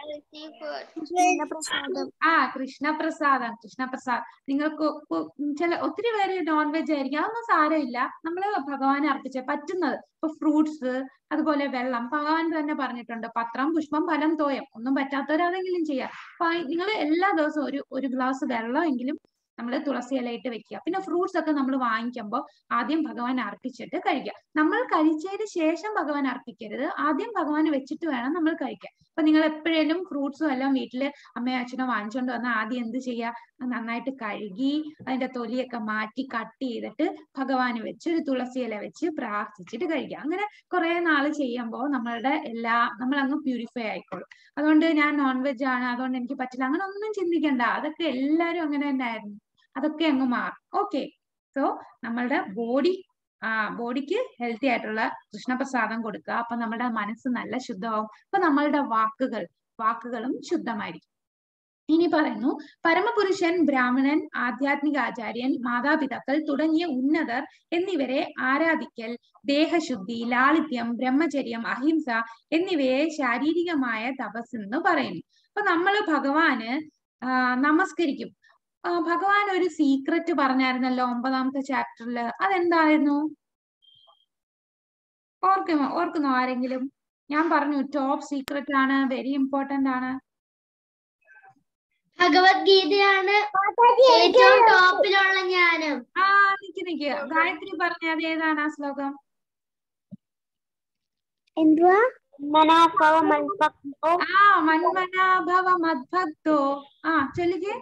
Speaker 2: കൃഷ്ണപ്രസാദം. നിങ്ങൾക്ക് ഒത്തിരി പേര് നോൺ വെജ് ആയിരിക്കും. അതൊന്നും സാരമില്ല. നമ്മള് ഭഗവാനെ അർപ്പിച്ച പറ്റുന്നത്. ഇപ്പൊ ഫ്രൂട്ട്സ്, അതുപോലെ വെള്ളം. ഭഗവാൻ തന്നെ പറഞ്ഞിട്ടുണ്ട്, പത്രം, പുഷ്പം, ഫലം, തോയം. ഒന്നും പറ്റാത്തവരതെങ്കിലും ചെയ്യാം. അപ്പൊ നിങ്ങൾ എല്ലാ ദിവസവും ഒരു ഗ്ലാസ് വെള്ളമെങ്കിലും നമ്മൾ തുളസി ഇലയിട്ട് വെക്കുക. പിന്നെ ഫ്രൂട്ട്സ് ഒക്കെ നമ്മൾ വാങ്ങിക്കുമ്പോൾ ആദ്യം ഭഗവാൻ അർപ്പിച്ചിട്ട് കഴിക്കുക. നമ്മൾ കഴിച്ചതിന് ശേഷം ഭഗവാൻ അർപ്പിക്കരുത്. ആദ്യം ഭഗവാന് വെച്ചിട്ട് വേണം നമ്മൾ കഴിക്കാൻ. അപ്പൊ നിങ്ങൾ എപ്പോഴേലും ഫ്രൂട്ട്സും എല്ലാം വീട്ടില് അമ്മയോ അച്ഛനോ വാങ്ങിച്ചോണ്ട് വന്നാൽ ആദ്യം എന്ത് ചെയ്യുക? നന്നായിട്ട് കഴുകി അതിന്റെ തൊലിയൊക്കെ മാറ്റി കട്ട് ചെയ്തിട്ട് ഭഗവാന് വെച്ച് ഒരു തുളസി ഇല വെച്ച് പ്രാർത്ഥിച്ചിട്ട് കഴിക്കുക. അങ്ങനെ കുറെ നാള് ചെയ്യുമ്പോൾ നമ്മളങ്ങ് പ്യൂരിഫൈ ആയിക്കോളും. അതുകൊണ്ട് ഞാൻ നോൺ വെജ് ആണ്, അതുകൊണ്ട് എനിക്ക് പറ്റില്ല, അങ്ങനെ ഒന്നും ചിന്തിക്കണ്ട. അതൊക്കെ എല്ലാരും അങ്ങനെ തന്നെ ആയിരുന്നു. അതൊക്കെ അങ്ങ് മാറും. ഓക്കെ. സോ നമ്മളുടെ ബോഡിക്ക് ഹെൽത്തി ആയിട്ടുള്ള കൃഷ്ണപ്രസാദം കൊടുക്കുക. അപ്പൊ നമ്മുടെ മനസ്സ് നല്ല ശുദ്ധമാവും. അപ്പൊ നമ്മളുടെ വാക്കുകളും ശുദ്ധമായിരിക്കും. ഇനി പറയുന്നു, പരമപുരുഷൻ, ബ്രാഹ്മണൻ, ആധ്യാത്മിക ആചാര്യൻ, മാതാപിതാക്കൾ തുടങ്ങിയ ഉന്നതർ എന്നിവരെ ആരാധിക്കൽ ദേഹശുദ്ധി, ലാളിത്യം, ബ്രഹ്മചര്യം, അഹിംസ എന്നിവയെ ശാരീരികമായ തപസ് എന്ന് പറയുന്നു. അപ്പൊ നമ്മള് ഭഗവാന് നമസ്കരിക്കും. ഭഗവാൻ ഒരു സീക്രറ്റ് പറഞ്ഞായിരുന്നല്ലോ 9ാമത്തെ ചാപ്റ്ററിൽ. അതെന്തായിരുന്നു? ഓർക്കുന്നോ ആരെങ്കിലും? ഞാൻ പറഞ്ഞു ടോപ്പ് സീക്രട്ട് ആണ്, വെരി ഇമ്പോർട്ടന്റ് ആണ്.
Speaker 1: ഭഗവത്ഗീതയാണ് ഏറ്റവും ടോപ്പിലുള്ള ജ്ഞാനം.
Speaker 2: നിക്ക് ഗായത്രി പറഞ്ഞ അത് ഏതാണ് ആ ശ്ലോകം?
Speaker 1: എന്തുവാ?
Speaker 2: മന്മനാഭവ മദ്ഭക്തോ. ചൊല്ലിക്കേ.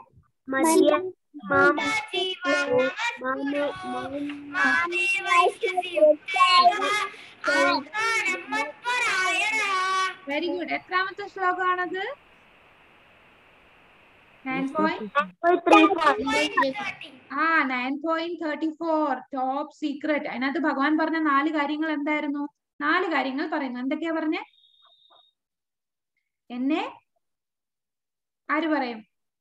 Speaker 2: Very good. എത്രാമത്തെ ശ്ലോകമാണത്? 9.34 ടോപ്പ് സീക്രട്ട്. അതിനകത്ത് ഭഗവാൻ പറഞ്ഞ 4 കാര്യങ്ങൾ എന്തായിരുന്നു? 4 കാര്യങ്ങൾ പറയുന്നു. എന്തൊക്കെയാ പറഞ്ഞേ? എന്നെ ആര് പറയും?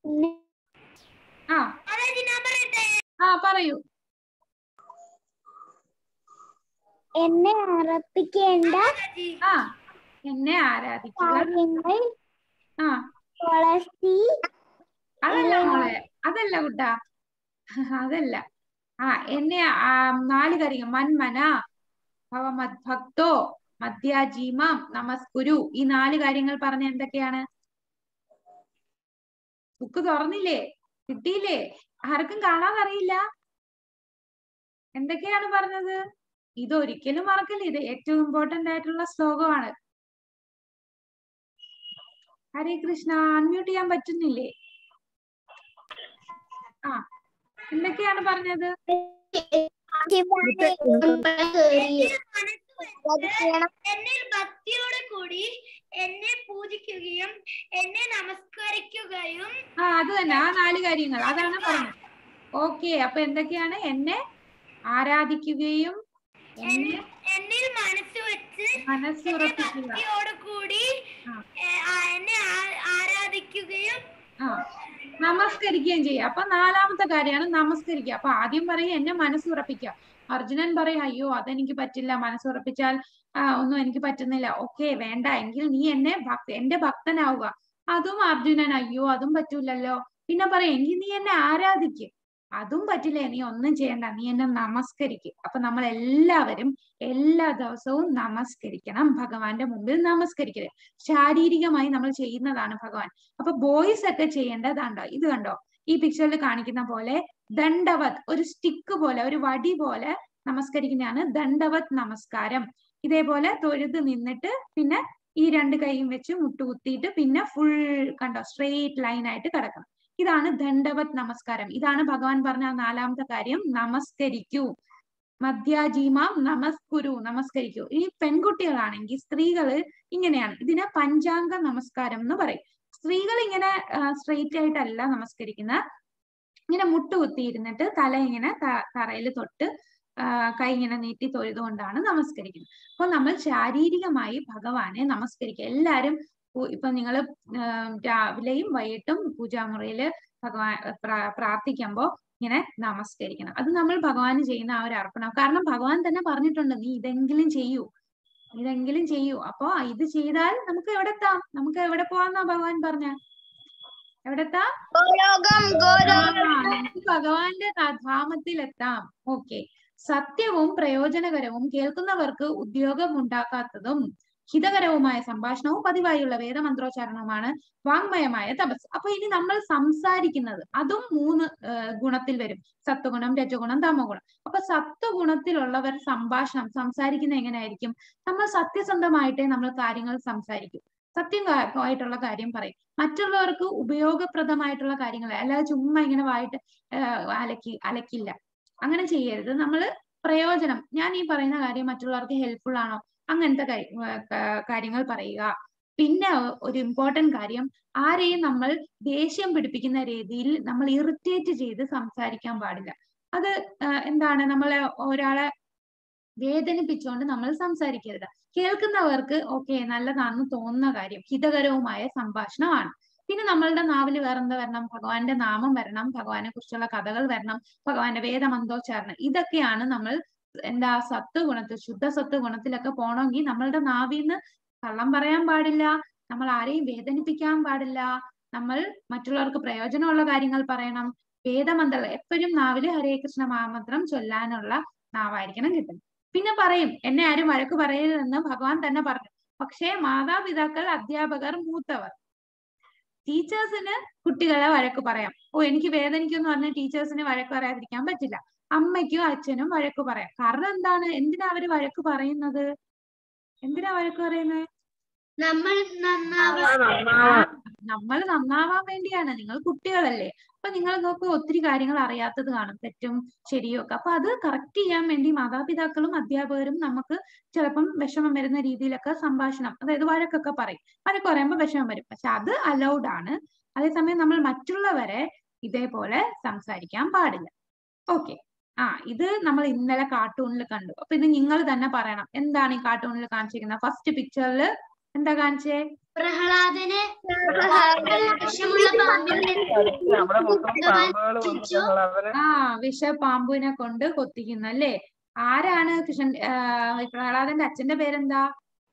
Speaker 2: പറയൂ.
Speaker 1: എന്നെ അർപ്പിക്കേണ്ട
Speaker 2: എന്നെ ആരാധിക്കുക. അതല്ല മോളെ, അതല്ല കുട്ടാ, അതല്ല. എന്നെ 4 കാര്യങ്ങൾ: മന്മന ഭവ മദ്ഭക്തോ മദ്യാജീമാം നമസ്കുരു. ഈ 4 കാര്യങ്ങൾ പറഞ്ഞ എന്തൊക്കെയാണ്? ബുക്ക് തുറന്നില്ലേ? കിട്ടിയില്ലേ? ആർക്കും കാണാൻ അറിയില്ല? എന്തൊക്കെയാണ് പറഞ്ഞത്? ഇതൊരിക്കലും മറക്കില്ല. ഇത് ഏറ്റവും ഇമ്പോർട്ടന്റ് ആയിട്ടുള്ള ശ്ലോകമാണ്. ഹരേ കൃഷ്ണ. അൺമ്യൂട്ട് ചെയ്യാൻ പറ്റുന്നില്ലേ? എന്തൊക്കെയാണ് പറഞ്ഞത്?
Speaker 1: എന്നിൽ ഭക്തിയോടെ കൂടി എന്നെ പൂജിക്കുകയും എന്നെ നമസ്കരിക്കുകയും.
Speaker 2: അത് തന്നെ, ആ 4 കാര്യങ്ങൾ അതാണ് പറഞ്ഞത്. ഓക്കെ. അപ്പൊ എന്തൊക്കെയാണ്? എന്നെ ആരാധിക്കുകയും
Speaker 1: എന്നിൽ
Speaker 2: മനസ്സുറപ്പിക്കുക,
Speaker 1: കൂടി എന്നെ ആരാധിക്കുകയും
Speaker 2: നമസ്കരിക്കുകയും ചെയ്യുക. അപ്പൊ 4ാമത്തെ കാര്യമാണ് നമസ്കരിക്കുക. അപ്പൊ ആദ്യം പറയും എന്നെ മനസ്സുറപ്പിക്കുക. അർജുനൻ പറയും, അയ്യോ അതെനിക്ക് പറ്റില്ല, മനസ്സുറപ്പിച്ചാൽ ഒന്നും എനിക്ക് പറ്റുന്നില്ല. ഓക്കെ, വേണ്ട എങ്കിൽ നീ എന്റെ ഭക്തനാവുക. അതും അർജുനൻ, അയ്യോ അതും പറ്റൂലല്ലോ. പിന്നെ പറയും, എങ്കിൽ നീ എന്നെ ആരാധിക്ക്. അതും പറ്റില്ല, നീ ഒന്നും ചെയ്യണ്ട, നീ എന്നെ നമസ്കരിക്കും. അപ്പൊ നമ്മൾ എല്ലാവരും എല്ലാ ദിവസവും നമസ്കരിക്കണം. ഭഗവാന്റെ മുമ്പിൽ നമസ്കരിക്കരുത്. ശാരീരികമായി നമ്മൾ ചെയ്യുന്നതാണ് ഭഗവാൻ. അപ്പൊ ബോയ്സ് ഒക്കെ ചെയ്യേണ്ടതാണ്ടോ? ഇത് കണ്ടോ, ഈ പിക്ചറിൽ കാണിക്കുന്ന പോലെ ദണ്ഡവത്, ഒരു സ്റ്റിക്ക് പോലെ, ഒരു വടി പോലെ നമസ്കരിക്കുന്നതാണ് ദണ്ഡവത് നമസ്കാരം. ഇതേപോലെ തൊഴുത് നിന്നിട്ട് പിന്നെ ഈ രണ്ട് കൈയും വെച്ച് മുട്ടുകുത്തിയിട്ട് പിന്നെ ഫുൾ കണ്ടോ സ്ട്രെയിറ്റ് ലൈൻ ആയിട്ട് കിടക്കണം. ഇതാണ് ദണ്ഡവത് നമസ്കാരം. ഇതാണ് ഭഗവാൻ പറഞ്ഞ നാലാമത്തെ കാര്യം, നമസ്കരിക്കൂ. മധ്യാജീമാം നമസ്കുരു, നമസ്കരിക്കൂ. ഈ പെൺകുട്ടികളാണെങ്കിൽ സ്ത്രീകള് ഇങ്ങനെയാണ്, ഇതിനെ പഞ്ചാംഗ നമസ്കാരം എന്ന് പറയും. സ്ത്രീകൾ ഇങ്ങനെ സ്ട്രെയിറ്റ് ആയിട്ടല്ല നമസ്കരിക്കുന്ന, ഇങ്ങനെ മുട്ടുകുത്തിയിരുന്നിട്ട് തല ഇങ്ങനെ തറയിൽ തൊട്ട് കൈ ഇങ്ങനെ നീട്ടി തൊഴുതുകൊണ്ടാണ് നമസ്കരിക്കുന്നത്. അപ്പൊ നമ്മൾ ശാരീരികമായി ഭഗവാനെ നമസ്കരിക്കുക. എല്ലാരും ഇപ്പൊ നിങ്ങൾ രാവിലെയും വൈകിട്ടും പൂജാമുറിയില് ഭഗവാൻ പ്രാർത്ഥിക്കുമ്പോ ഇങ്ങനെ നമസ്കരിക്കണം. അത് നമ്മൾ ഭഗവാന് ചെയ്യുന്ന ആ ഒരു അർപ്പണം. കാരണം ഭഗവാൻ തന്നെ പറഞ്ഞിട്ടുണ്ട്, നീ ഇതെങ്കിലും ചെയ്യൂ, ഇതെങ്കിലും ചെയ്യൂ. അപ്പൊ ഇത് ചെയ്താൽ നമുക്ക് എവിടെ എത്താം? നമുക്ക് എവിടെ പോവാന്നാ ഭഗവാൻ പറഞ്ഞ? എവിടെത്താം? ഭഗവാന്റെ ധാമത്തിൽ എത്താം. ഓക്കെ. സത്യവും പ്രയോജനകരവും കേൾക്കുന്നവർക്ക് ഉദ്യോഗം ഉണ്ടാക്കാത്തതും ഹിതകരവുമായ സംഭാഷണവും പതിവായുള്ള വേദമന്ത്രോച്ചാരണവുമാണ് വാങ്മയമായ തപസ്. അപ്പൊ ഇനി നമ്മൾ സംസാരിക്കുന്നത് അതും 3 ഗുണത്തിൽ വരും, സത്വഗുണം, രജഗുണം, തമോഗുണം. അപ്പൊ സത്വഗുണത്തിലുള്ളവർ സംസാരിക്കുന്നത് എങ്ങനെയായിരിക്കും? നമ്മൾ സത്യസന്ധമായിട്ടേ നമ്മൾ കാര്യങ്ങൾ സംസാരിക്കും, സത്യമായിട്ടുള്ള കാര്യം പറയും. മറ്റുള്ളവർക്ക് ഉപയോഗപ്രദമായിട്ടുള്ള കാര്യങ്ങൾ, അല്ലാതെ ചുമ്മാ ഇങ്ങനെ വായിട്ട് അലക്കില്ല, അങ്ങനെ ചെയ്യരുത്. നമ്മൾ പ്രയോജനം, ഞാൻ ഈ പറയുന്ന കാര്യം മറ്റുള്ളവർക്ക് ഹെൽപ്ഫുൾ ആണോ, അങ്ങനത്തെ കാര്യങ്ങൾ പറയുക. പിന്നെ ഒരു ഇമ്പോർട്ടന്റ് കാര്യം, ആരെയും നമ്മൾ ദേഷ്യം പിടിപ്പിക്കുന്ന രീതിയിൽ നമ്മൾ ഇറിറ്റേറ്റ് ചെയ്ത് സംസാരിക്കാൻ പാടില്ല. അത് എന്താണ്, നമ്മളെ ഒരാളെ വേദനിപ്പിച്ചുകൊണ്ട് നമ്മൾ സംസാരിക്കരുത്. കേൾക്കുന്നവർക്ക് ഓക്കെ നല്ലതാണെന്ന് തോന്നുന്ന കാര്യം, ഹിതകരവുമായ സംഭാഷണമാണ്. പിന്നെ നമ്മളുടെ നാവിൽ വേറെന്താ വരണം? ഭഗവാന്റെ നാമം വരണം, ഭഗവാനെ കുറിച്ചുള്ള കഥകൾ വരണം, ഭഗവാന്റെ വേദമന്ത്രോച്ചാരണം. ഇതൊക്കെയാണ് നമ്മൾ എന്താ സത്വഗുണത്തിൽ, ശുദ്ധ സത്വഗുണത്തിലൊക്കെ പോകണമെങ്കിൽ നമ്മളുടെ നാവിൽ നിന്ന് കള്ളം പറയാൻ പാടില്ല, നമ്മൾ ആരെയും വേദനിപ്പിക്കാൻ പാടില്ല, നമ്മൾ മറ്റുള്ളവർക്ക് പ്രയോജനമുള്ള കാര്യങ്ങൾ പറയണം. വേദമന്ത്രം എപ്പോഴും നാവില് ഹരേ കൃഷ്ണ മഹാമന്ത്രം ചൊല്ലാനുള്ള നാവായിരിക്കണം കിട്ടുന്നത്. പിന്നെ പറയും, എന്നെ ആരും വഴക്ക് പറയരുതെന്ന് ഭഗവാൻ തന്നെ പറഞ്ഞു. പക്ഷേ മാതാപിതാക്കൾ, അധ്യാപകർ, മൂത്തവർ, ടീച്ചേഴ്സിന് കുട്ടികളെ വഴക്ക് പറയാം. എനിക്ക് വേദനിക്കുമെന്ന് പറഞ്ഞ ടീച്ചേഴ്സിന് വഴക്ക് പറയാതിരിക്കാൻ പറ്റില്ല. അമ്മയ്ക്കും അച്ഛനും വഴക്ക് പറയാം. കാരണം എന്താണ്? എന്തിനാ അവര് വഴക്ക് പറയുന്നത്? എന്തിനാ വഴക്ക് പറയുന്നത്? നമ്മൾ നന്നാവാൻ വേണ്ടിയാണ്. നിങ്ങൾ കുട്ടികളല്ലേ, അപ്പൊ നിങ്ങൾക്ക് ഒത്തിരി കാര്യങ്ങൾ അറിയാത്തത് കാണും, തെറ്റും ശരിയും ഒക്കെ. അപ്പൊ അത് കറക്റ്റ് ചെയ്യാൻ വേണ്ടി മാതാപിതാക്കളും അധ്യാപകരും നമുക്ക് ചിലപ്പം വിഷമം വരുന്ന രീതിയിലൊക്കെ സംഭാഷണം, അതായത് വഴക്കൊക്കെ പറയും. വഴക്ക് പറയുമ്പോൾ വിഷമം വരും, പക്ഷെ അത് അലൗഡ് ആണ്. അതേസമയം നമ്മൾ മറ്റുള്ളവരെ ഇതേപോലെ സംസാരിക്കാൻ പാടില്ല. ഓക്കെ. ഇത് നമ്മൾ ഇന്നലെ കാർട്ടൂണിൽ കണ്ടു. അപ്പൊ ഇത് നിങ്ങൾ തന്നെ പറയണം, എന്താണ് ഈ കാർട്ടൂണിൽ കാണിച്ചിരിക്കുന്നത്? ഫസ്റ്റ് പിക്ചറിൽ എന്താ കാണിച്ചേ? പ്രഹ്ലാദനെ വിഷപാമ്പുവിനെ കൊണ്ട് കൊത്തിക്കുന്നു അല്ലേ? ആരാണ് കൃഷ്ണൻ? പ്രഹ്ലാദന്റെ അച്ഛന്റെ പേരെന്താ?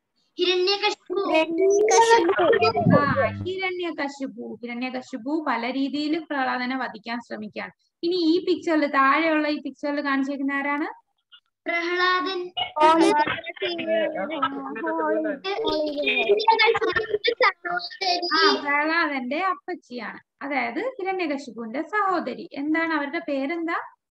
Speaker 2: ഹിരണ്യകശിപു പല രീതിയിലും പ്രഹ്ലാദനെ വധിക്കാൻ ശ്രമിക്കുകയാണ്. ഇനി ഈ പിക്ചറിൽ, താഴെയുള്ള ഈ പിക്ചറിൽ കാണിച്ചിരിക്കുന്ന ആരാണ്? പ്രഹ്ലാദൻ. പ്രഹ്ലാദന്റെ അപ്പച്ചിയാണ്, അതായത് ഹിരണ്യകശിപുവിന്റെ സഹോദരി. എന്താണ് അവരുടെ പേരെന്താ?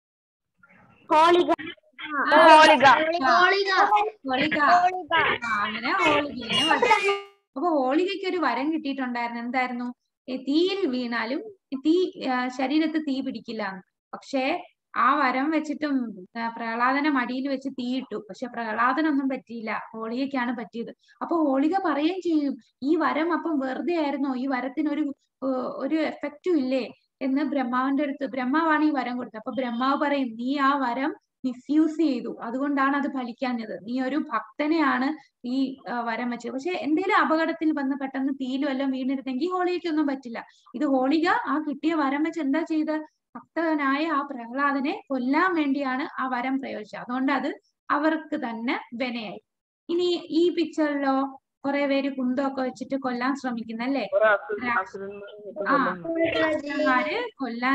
Speaker 2: അങ്ങനെ ഹോളികയെ വധിച്ചു. അപ്പൊ ഹോളികയ്ക്ക് ഒരു വരം കിട്ടിയിട്ടുണ്ടായിരുന്നു. എന്തായിരുന്നു? തീയിൽ വീണാലും ശരീരത്ത് തീ പിടിക്കില്ല. പക്ഷേ ആ വരം വെച്ചിട്ടും പ്രഹ്ലാദനെ മടിയിൽ വെച്ച് തീയിട്ടു. പക്ഷെ പ്രഹ്ലാദനൊന്നും പറ്റിയില്ല, ഹോളികയ്ക്കാണ് പറ്റിയത്. അപ്പൊ ഹോളിക പറയുകയും ചെയ്യും, ഈ വരം അപ്പം വെറുതെ ആയിരുന്നോ, ഈ വരത്തിനൊരു എഫക്റ്റും ഇല്ലേ എന്ന് ബ്രഹ്മാവിന്റെ അടുത്ത്. ബ്രഹ്മാവാണ് ഈ വരം കൊടുത്തത്. അപ്പൊ ബ്രഹ്മാവ് പറയും, നീ ആ വരം മിസ്യൂസ് ചെയ്തു, അതുകൊണ്ടാണ് അത് ഫലിക്കാഞ്ഞത്. നീ ഒരു ഭക്തനെയാണ് ഈ വരം വെച്ചത്. പക്ഷെ എന്തെങ്കിലും അപകടത്തിൽ വന്ന് പെട്ടെന്ന് തീയിലും എല്ലാം വീണിരുന്നെങ്കിൽ ഹോളികയ്ക്കൊന്നും പറ്റില്ല. ഇത് ഹോളിക ആ കിട്ടിയ വരം വെച്ച് എന്താ ചെയ്ത്? ഭക്തനായ ആ പ്രഹ്ലാദനെ കൊല്ലാൻ വേണ്ടിയാണ് ആ വരം പ്രയോഗിച്ചത്. അതുകൊണ്ട് അത് അവർക്ക് തന്നെ വിനയായി. ഇനി ഈ പിക്ചറിലോ കുറെ പേര് കുന്തമൊക്കെ വെച്ചിട്ട് കൊല്ലാൻ ശ്രമിക്കുന്നല്ലേ? അസുരന്മാര് കൊല്ലാൻ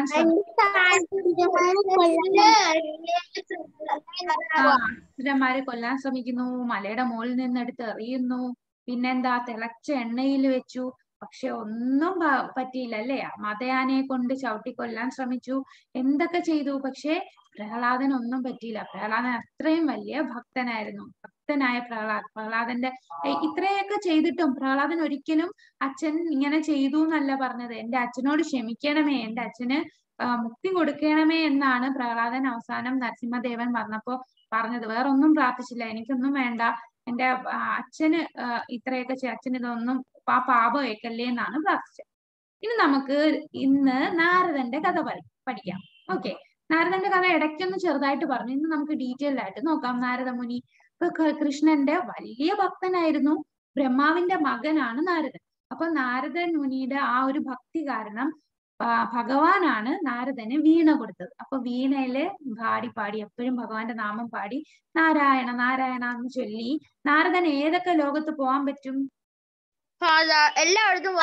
Speaker 2: ശ്രമിക്കുന്നു. മലയുടെ മുകളിൽ നിന്ന് എടുത്ത് എറിയുന്നു. പിന്നെന്താ, തിളച്ച എണ്ണയിൽ വെച്ചു. പക്ഷെ ഒന്നും പറ്റിയില്ല അല്ലേ? മതയാനയെ കൊണ്ട് ചവിട്ടി കൊല്ലാൻ ശ്രമിച്ചു, എന്തൊക്കെ ചെയ്തു. പക്ഷെ പ്രഹ്ലാദനൊന്നും പറ്റിയില്ല. പ്രഹ്ലാദൻ അത്രയും വലിയ ഭക്തനായിരുന്നു. ഭക്തനായ പ്രഹ്ലാദന്റെ ഇത്രയൊക്കെ ചെയ്തിട്ടും പ്രഹ്ലാദൻ ഒരിക്കലും അച്ഛൻ ഇങ്ങനെ ചെയ്തു എന്നല്ല പറഞ്ഞത്. എന്റെ അച്ഛനോട് ക്ഷമിക്കണമേ, എന്റെ അച്ഛന് മുക്തി കൊടുക്കണമേ എന്നാണ് പ്രഹ്ലാദൻ അവസാനം നരസിംഹദേവൻ പറഞ്ഞപ്പോ പറഞ്ഞത്. വേറൊന്നും പ്രാർത്ഥിച്ചില്ല, എനിക്കൊന്നും വേണ്ട, എന്റെ അച്ഛന് ഇത്രയൊക്കെ അച്ഛൻ ഇതൊന്നും ആ പാപം ഏക്കല്ലേ എന്നാണ് പ്രാർത്ഥിച്ചത്. ഇനി നമുക്ക് ഇന്ന് നാരദന്റെ കഥ പഠിക്കാം. ഓക്കെ, നാരദന്റെ കഥ ഇടയ്ക്കൊന്ന് ചെറുതായിട്ട് പറഞ്ഞു. ഇന്ന് നമുക്ക് ഡീറ്റെയിൽ ആയിട്ട് നോക്കാം. നാരദ മുനി ഇപ്പൊ കൃഷ്ണന്റെ വലിയ ഭക്തനായിരുന്നു. ബ്രഹ്മാവിന്റെ മകനാണ് നാരദൻ. അപ്പൊ നാരദൻ മുനിയുടെ ആ ഒരു ഭക്തി കാരണം ഭഗവാനാണ് നാരദന് വീണ കൊടുത്തത്. അപ്പൊ വീണയില് പാടി എപ്പോഴും ഭഗവാന്റെ നാമം പാടി നാരായണ നാരായണ എന്ന് ചൊല്ലി നാരദൻ ഏതൊക്കെ ലോകത്ത് പോകാൻ പറ്റും?
Speaker 1: എല്ലായിടത്തും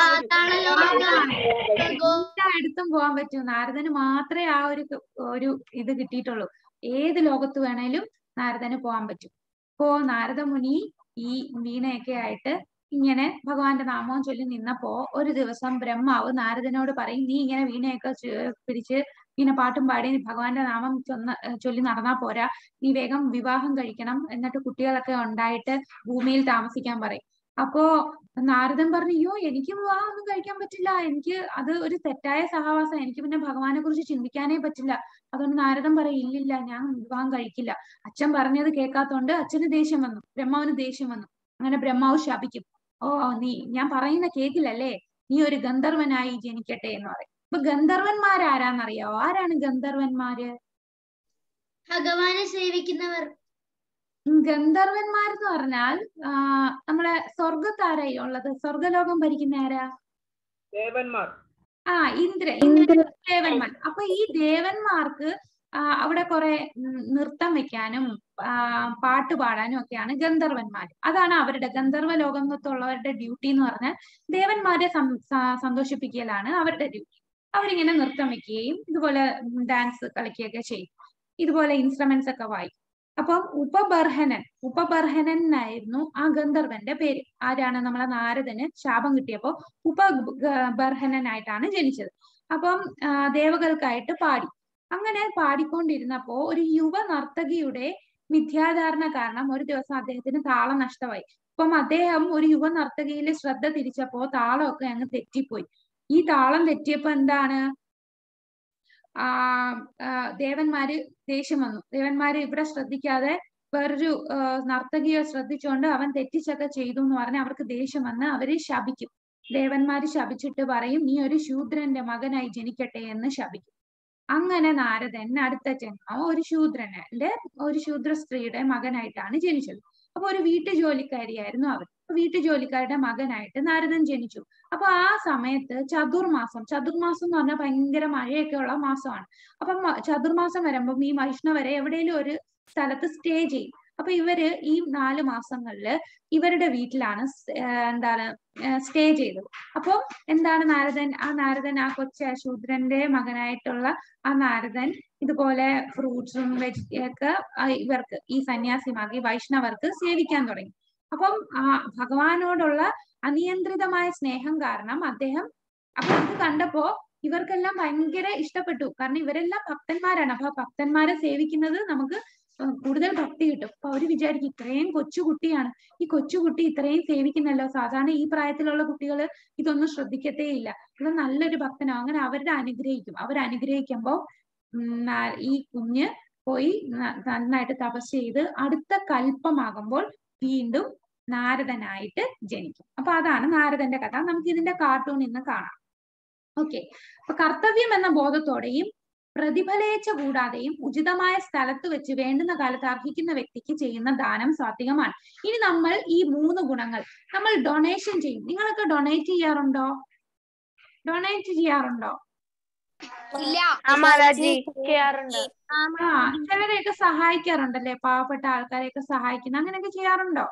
Speaker 2: പോകാൻ പറ്റും. നാരദന് മാത്രമേ ആ ഒരു ഇത് കിട്ടിയിട്ടുള്ളൂ. ഏത് ലോകത്ത് വേണേലും നാരദന് പോകാൻ പറ്റും. അപ്പോ നാരദ മുനി ഈ വീണയൊക്കെ ആയിട്ട് ഇങ്ങനെ ഭഗവാന്റെ നാമവും ചൊല്ലി നിന്നപ്പോ ഒരു ദിവസം ബ്രഹ്മാവ് നാരദനോട് പറയും, നീ ഇങ്ങനെ വീണയൊക്കെ പിടിച്ച് ഇങ്ങനെ പാട്ടും പാടി ഭഗവാന്റെ നാമം ചൊല്ലി നടന്നാ പോരാ, നീ വേഗം വിവാഹം കഴിക്കണം, എന്നിട്ട് കുട്ടികളൊക്കെ ഉണ്ടായിട്ട് ഭൂമിയിൽ താമസിക്കാൻ പറയും. അപ്പോ നാരദൻ പറഞ്ഞു, അയ്യോ എനിക്ക് വിവാഹം ഒന്നും കഴിക്കാൻ പറ്റില്ല, എനിക്ക് അത് ഒരു തെറ്റായ സഹവാസം, എനിക്ക് പിന്നെ ഭഗവാനെ കുറിച്ച് ചിന്തിക്കാനേ പറ്റില്ല. അതുകൊണ്ട് നാരദൻ പറയും, ഇല്ലില്ല, ഞാൻ വിവാഹം കഴിക്കില്ല. അച്ഛൻ പറഞ്ഞത് കേൾക്കാത്തോണ്ട് അച്ഛന് ദേഷ്യം വന്നു, ബ്രഹ്മാവിന് ദേഷ്യം വന്നു. അങ്ങനെ ബ്രഹ്മാവ് ശപിക്കും, ഞാൻ പറയുന്ന കേക്കില്ലല്ലേ, നീ ഒരു ഗന്ധർവനായി ജനിക്കട്ടെ എന്ന് പറയും. അപ്പൊ ഗന്ധർവന്മാരാരാന്നറിയാവോ? ആരാണ് ഗന്ധർവന്മാര്?
Speaker 1: ഭഗവാനെ സേവിക്കുന്നവർ.
Speaker 2: ഗന്ധർവന്മാരെന്ന് പറഞ്ഞാൽ നമ്മളെ സ്വർഗത്താരായി ഉള്ളത്? സ്വർഗലോകം ഭരിക്കുന്ന ആരാ?
Speaker 3: ദേവന്മാർ.
Speaker 2: ദേവന്മാർ. അപ്പൊ ഈ ദേവന്മാർക്ക് അവിടെ കുറെ നൃത്തം വെക്കാനും പാട്ട് പാടാനും ഒക്കെയാണ് ഗന്ധർവന്മാർ. അതാണ് അവരുടെ ഗന്ധർവ ലോകത്തുള്ളവരുടെ ഡ്യൂട്ടി എന്ന് പറഞ്ഞാൽ ദേവന്മാരെ സന്തോഷിപ്പിക്കലാണ് അവരുടെ ഡ്യൂട്ടി. അവരിങ്ങനെ നൃത്തം വെക്കുകയും ഇതുപോലെ ഡാൻസ് കളിക്കുകയൊക്കെ ചെയ്യും, ഇതുപോലെ ഇൻസ്ട്രുമെന്റ്സ് ഒക്കെ വായിക്കും. അപ്പം ഉപബർഹനൻ എന്നായിരുന്നു ആ ഗന്ധർവന്റെ പേര്. ആരാണ്? നമ്മളെ നാരദന് ശാപം കിട്ടിയപ്പോ ഉപബർഹനനായിട്ടാണ് ജനിച്ചത്. അപ്പം ദേവകൾക്കായിട്ട് പാടി. അങ്ങനെ പാടിക്കൊണ്ടിരുന്നപ്പോ ഒരു യുവ നർത്തകിയുടെ മിഥ്യാധാരണ കാരണം ഒരു ദിവസം അദ്ദേഹത്തിന് താളം നഷ്ടമായി. അപ്പം അദ്ദേഹം ഒരു യുവ നർത്തകിയിൽ ശ്രദ്ധ തിരിച്ചപ്പോ താളമൊക്കെ അങ്ങ് തെറ്റിപ്പോയി. ഈ താളം തെറ്റിയപ്പോ എന്താണ്, ദേവന്മാര് ദേഷ്യം വന്നു. ദേവന്മാര് ഇവിടെ ശ്രദ്ധിക്കാതെ വേറൊരു നർത്തകിയെ ശ്രദ്ധിച്ചുകൊണ്ട് അവൻ തെറ്റിച്ചൊക്കെ ചെയ്തു എന്ന് പറഞ്ഞ് അവർക്ക് ദേഷ്യം വന്ന് അവര് ശപിക്കും. ദേവന്മാര് ശപിച്ചിട്ട് പറയും, നീ ഒരു ശൂദ്രന്റെ മകനായി ജനിക്കട്ടെ എന്ന് ശപിക്കും. അങ്ങനെ നാരദൻ അടുത്ത ജന്മം ഒരു ശൂദ്ര സ്ത്രീയുടെ മകനായിട്ടാണ് ജനിച്ചത്. അപ്പൊ ഒരു വീട്ടുജോലിക്കാരിയായിരുന്നു അവർ. വീട്ടുജോലിക്കാരുടെ മകനായിട്ട് നാരദൻ ജനിച്ചു. അപ്പൊ ആ സമയത്ത് ചതുർമാസം എന്ന് പറഞ്ഞാൽ ഭയങ്കര മഴയൊക്കെ ഉള്ള മാസമാണ്. അപ്പം ചതുർമാസം വരുമ്പം ഈ വൈഷ്ണവരെ എവിടെയെങ്കിലും ഒരു സ്ഥലത്ത് സ്റ്റേ ചെയ്യും. അപ്പൊ ഇവര് ഈ 4 മാസങ്ങളില് ഇവരുടെ വീട്ടിലാണ് സ്റ്റേ ചെയ്തത്. അപ്പൊ എന്താണ് നാരദൻ ആ ശൂദ്രന്റെ മകനായിട്ടുള്ള ആ നാരദൻ ഇതുപോലെ ഫ്രൂട്ട്സും ഒക്കെ ഇവർക്ക് ഈ സന്യാസിമാർക്ക് ഈ വൈഷ്ണവർക്ക് സേവിക്കാൻ തുടങ്ങി. അപ്പം ആ ഭഗവാനോടുള്ള അനിയന്ത്രിതമായ സ്നേഹം കാരണം അദ്ദേഹം അപ്പൊ ഇത് കണ്ടപ്പോ ഇവർക്കെല്ലാം ഭയങ്കര ഇഷ്ടപ്പെട്ടു. കാരണം ഇവരെല്ലാം ഭക്തന്മാരാണ്. അപ്പൊ ഭക്തന്മാരെ സേവിക്കുന്നത് നമുക്ക് കൂടുതൽ ഭക്തി കിട്ടും. അപ്പൊ അവര് വിചാരിക്കും, ഇത്രയും കൊച്ചുകുട്ടിയാണ്, ഈ കൊച്ചുകുട്ടി ഇത്രയും സേവിക്കുന്നല്ലോ, സാധാരണ ഈ പ്രായത്തിലുള്ള കുട്ടികൾ ഇതൊന്നും ശ്രദ്ധിക്കത്തേ ഇല്ല, ഇത് നല്ലൊരു ഭക്തനോ. അങ്ങനെ അവരനുഗ്രഹിക്കുമ്പോ ഈ കുഞ്ഞ് പോയി നന്നായിട്ട് തപസ് ചെയ്ത് അടുത്ത കൽപ്പമാകുമ്പോൾ വീണ്ടും നാരദനായിട്ട് ജനിക്കും. അപ്പൊ അതാണ് നാരദന്റെ കഥ. നമുക്ക് ഇതിന്റെ കാർട്ടൂൺ ഇന്ന് കാണാം. ഓക്കെ, അപ്പൊ കർത്തവ്യം എന്ന ബോധത്തോടെയും പ്രതിഫലേച്ഛ കൂടാതെയും ഉചിതമായ സ്ഥലത്ത് വെച്ച് വേണ്ടുന്ന കാലത്ത് അർഹിക്കുന്ന വ്യക്തിക്ക് ചെയ്യുന്ന ദാനം സാത്വികമാണ്. ഇനി നമ്മൾ ഈ 3 ഗുണങ്ങൾ നമ്മൾ ഡൊണേഷൻ ചെയ്യും. നിങ്ങളൊക്കെ ഡൊണേറ്റ് ചെയ്യാറുണ്ടോ? ചിലരെയൊക്കെ സഹായിക്കാറുണ്ടല്ലേ, പാവപ്പെട്ട ആൾക്കാരെയൊക്കെ സഹായിക്കുന്ന, അങ്ങനെയൊക്കെ ചെയ്യാറുണ്ടോ?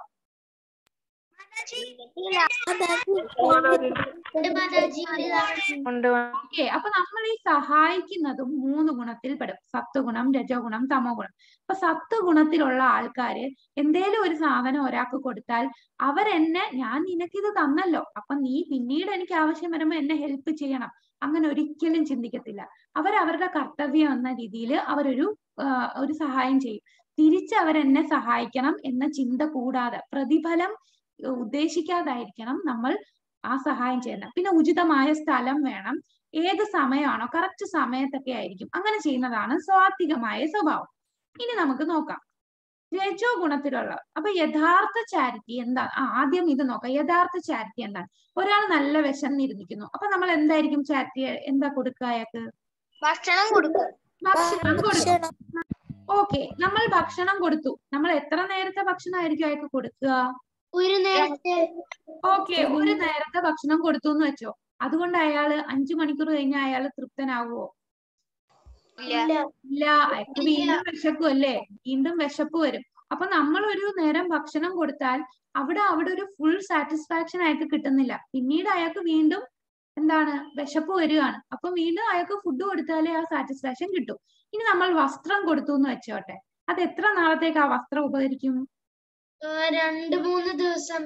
Speaker 2: അപ്പൊ നമ്മൾ ഈ സഹായിക്കുന്നതും 3 ഗുണത്തിൽ പെടും. സത്വഗുണം, രജോഗുണം, തമോ ഗുണം. അപ്പൊ സത്വഗുണത്തിലുള്ള ആൾക്കാര് എന്തേലും ഒരു സാധനം ഒരാൾക്ക് കൊടുത്താൽ ഞാൻ നിനക്കിത് തന്നല്ലോ, അപ്പൊ നീ പിന്നീട് എനിക്ക് ആവശ്യം വരുമ്പോ എന്നെ ഹെൽപ്പ് ചെയ്യണം, അങ്ങനെ ഒരിക്കലും ചിന്തിക്കത്തില്ല. അവരവരുടെ കർത്തവ്യം എന്ന രീതിയിൽ അവരൊരു ഒരു സഹായം ചെയ്യും. തിരിച്ച് അവരെന്നെ സഹായിക്കണം എന്ന ചിന്ത കൂടാതെ, പ്രതിഫലം ഉദ്ദേശിക്കാതായിരിക്കണം നമ്മൾ ആ സഹായം ചെയ്യുന്നത്. പിന്നെ ഉചിതമായ സ്ഥലം വേണം. ഏത് സമയമാണോ കറക്റ്റ് സമയത്തൊക്കെ ആയിരിക്കും. അങ്ങനെ ചെയ്യുന്നതാണ് സാത്വികമായ സ്വഭാവം. ഇനി നമുക്ക് നോക്കാം രജോ ഗുണത്തിലുള്ള. അപ്പൊ യഥാർത്ഥ ചാരിറ്റി എന്താ? ആദ്യം ഇത് നോക്കാം. യഥാർത്ഥ ചാരിറ്റി എന്താണ്? ഒരാൾ നല്ല വിശന്നിരുന്നിരിക്കുന്നു. അപ്പൊ നമ്മൾ എന്തായിരിക്കും ചാരിറ്റി എന്താ കൊടുക്കുക അയാൾക്ക്?
Speaker 1: ഭക്ഷണം കൊടുക്കും.
Speaker 2: ഭക്ഷണം കൊടുക്കും. ഓക്കെ, നമ്മൾ ഭക്ഷണം കൊടുത്തു. നമ്മൾ എത്ര നേരത്തെ ഭക്ഷണമായിരിക്കും അയാൾക്ക് കൊടുക്കുക?
Speaker 1: ഒരു നേരത്തെ.
Speaker 2: ഓക്കെ, ഒരു നേരത്തെ ഭക്ഷണം കൊടുത്തു എന്ന് വെച്ചോ. അതുകൊണ്ട് അയാള് 5 മണിക്കൂർ കഴിഞ്ഞാൽ അയാൾ തൃപ്തനാവുമോ? ഇല്ല, അയാൾക്ക് വീണ്ടും വിശക്കും അല്ലേ? വീണ്ടും വിശപ്പ് വരും. അപ്പൊ നമ്മൾ ഒരു നേരം ഭക്ഷണം കൊടുത്താൽ അവിടെ ഒരു ഫുൾ സാറ്റിസ്ഫാക്ഷൻ അയാൾക്ക് കിട്ടുന്നില്ല. പിന്നീട് അയാൾക്ക് വീണ്ടും എന്താണ് വിശപ്പ് വരികയാണ്. അപ്പൊ വീണ്ടും അയാൾക്ക് ഫുഡ് കൊടുത്താലേ ആ സാറ്റിസ്ഫാക്ഷൻ കിട്ടും. ഇനി നമ്മൾ വസ്ത്രം കൊടുത്തു എന്ന് വെച്ചോട്ടെ. അത് എത്ര നാളത്തേക്ക് ആ വസ്ത്രം ഉപകരിക്കും?
Speaker 1: 2-3 ദിവസം.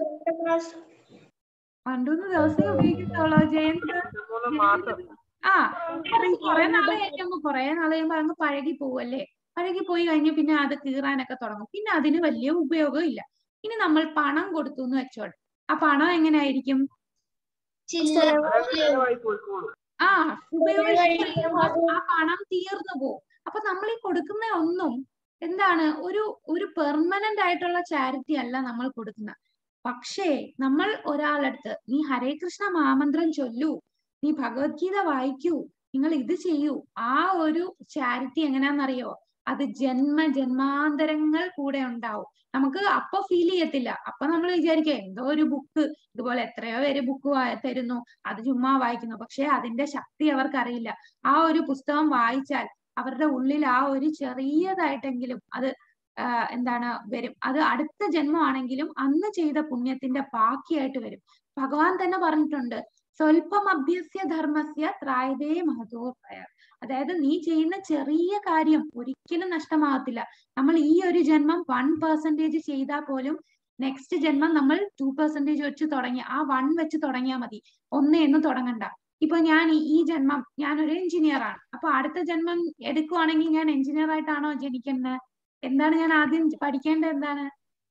Speaker 2: 2-3 ദിവസം ഉപയോഗിക്കത്തുള്ളൂ ജയന്ത്. കുറെ നാളെ കഴിയുമ്പോ അങ്ങ് പഴകി പോവല്ലേ. പഴകി പോയി കഴിഞ്ഞ് പിന്നെ അത് കീറാനൊക്കെ തുടങ്ങും. പിന്നെ അതിന് വലിയ ഉപയോഗം ഇല്ല. ഇനി നമ്മൾ പണം കൊടുത്തു എന്ന് വെച്ചോട്ടെ. ആ പണം എങ്ങനെയായിരിക്കും? ഉപയോഗിച്ച് ആ പണം തീർന്നു പോകും. അപ്പൊ നമ്മൾ ഈ കൊടുക്കുന്ന ഒന്നും എന്താണ് ഒരു പെർമനന്റ് ആയിട്ടുള്ള ചാരിറ്റി അല്ല നമ്മൾ കൊടുക്കുന്നത്. പക്ഷേ നമ്മൾ ഒരാളടുത്ത് നീ ഹരേ കൃഷ്ണ മഹാമന്ത്രം ചൊല്ലൂ, നീ ഭഗവത്ഗീത വായിക്കൂ, നിങ്ങൾ ഇത് ചെയ്യൂ, ആ ഒരു ചാരിറ്റി എങ്ങനെയാണെന്നറിയോ? അത് ജന്മാന്തരങ്ങൾ കൂടെ ഉണ്ടാവും. നമുക്ക് അപ്പൊ ഫീൽ ചെയ്യത്തില്ല. അപ്പൊ നമ്മൾ വിചാരിക്കുക എന്തോ ഒരു ബുക്ക്, ഇതുപോലെ എത്രയോ പേര് ബുക്ക് തരുന്നു, അത് ചുമ്മാ വായിക്കുന്നു. പക്ഷെ അതിന്റെ ശക്തി അവർക്കറിയില്ല. ആ ഒരു പുസ്തകം വായിച്ചാൽ അവരുടെ ഉള്ളിൽ ആ ഒരു ചെറിയതായിട്ടെങ്കിലും അത് എന്താണ് വരും. അത് അടുത്ത ജന്മമാണെങ്കിലും അന്ന് ചെയ്ത പുണ്യത്തിന്റെ ബാക്കിയായിട്ട് വരും. ഭഗവാൻ തന്നെ പറഞ്ഞിട്ടുണ്ട്, സ്വൽപ്പം അഭ്യസ്യ ധർമ്മസ്യ ത്രായതേ മഹതോപയ. അതായത് നീ ചെയ്യുന്ന ചെറിയ കാര്യം ഒരിക്കലും നഷ്ടമാകത്തില്ല. നമ്മൾ ഈ ഒരു ജന്മം 1% ചെയ്താൽ പോലും നെക്സ്റ്റ് ജന്മം നമ്മൾ 2% വെച്ച് തുടങ്ങി ആ 1 വെച്ച് തുടങ്ങിയാൽ മതി. 1 എന്ന് തുടങ്ങണ്ട. ഇപ്പൊ ഞാൻ ഈ ജന്മം ഞാനൊരു എഞ്ചിനീയർ ആണ്. അപ്പൊ അടുത്ത ജന്മം എടുക്കുവാണെങ്കിൽ ഞാൻ എഞ്ചിനീയർ ആയിട്ടാണോ ജനിക്കുന്നത്? എന്താണ് ഞാൻ ആദ്യം പഠിക്കേണ്ടത്? എന്താണ്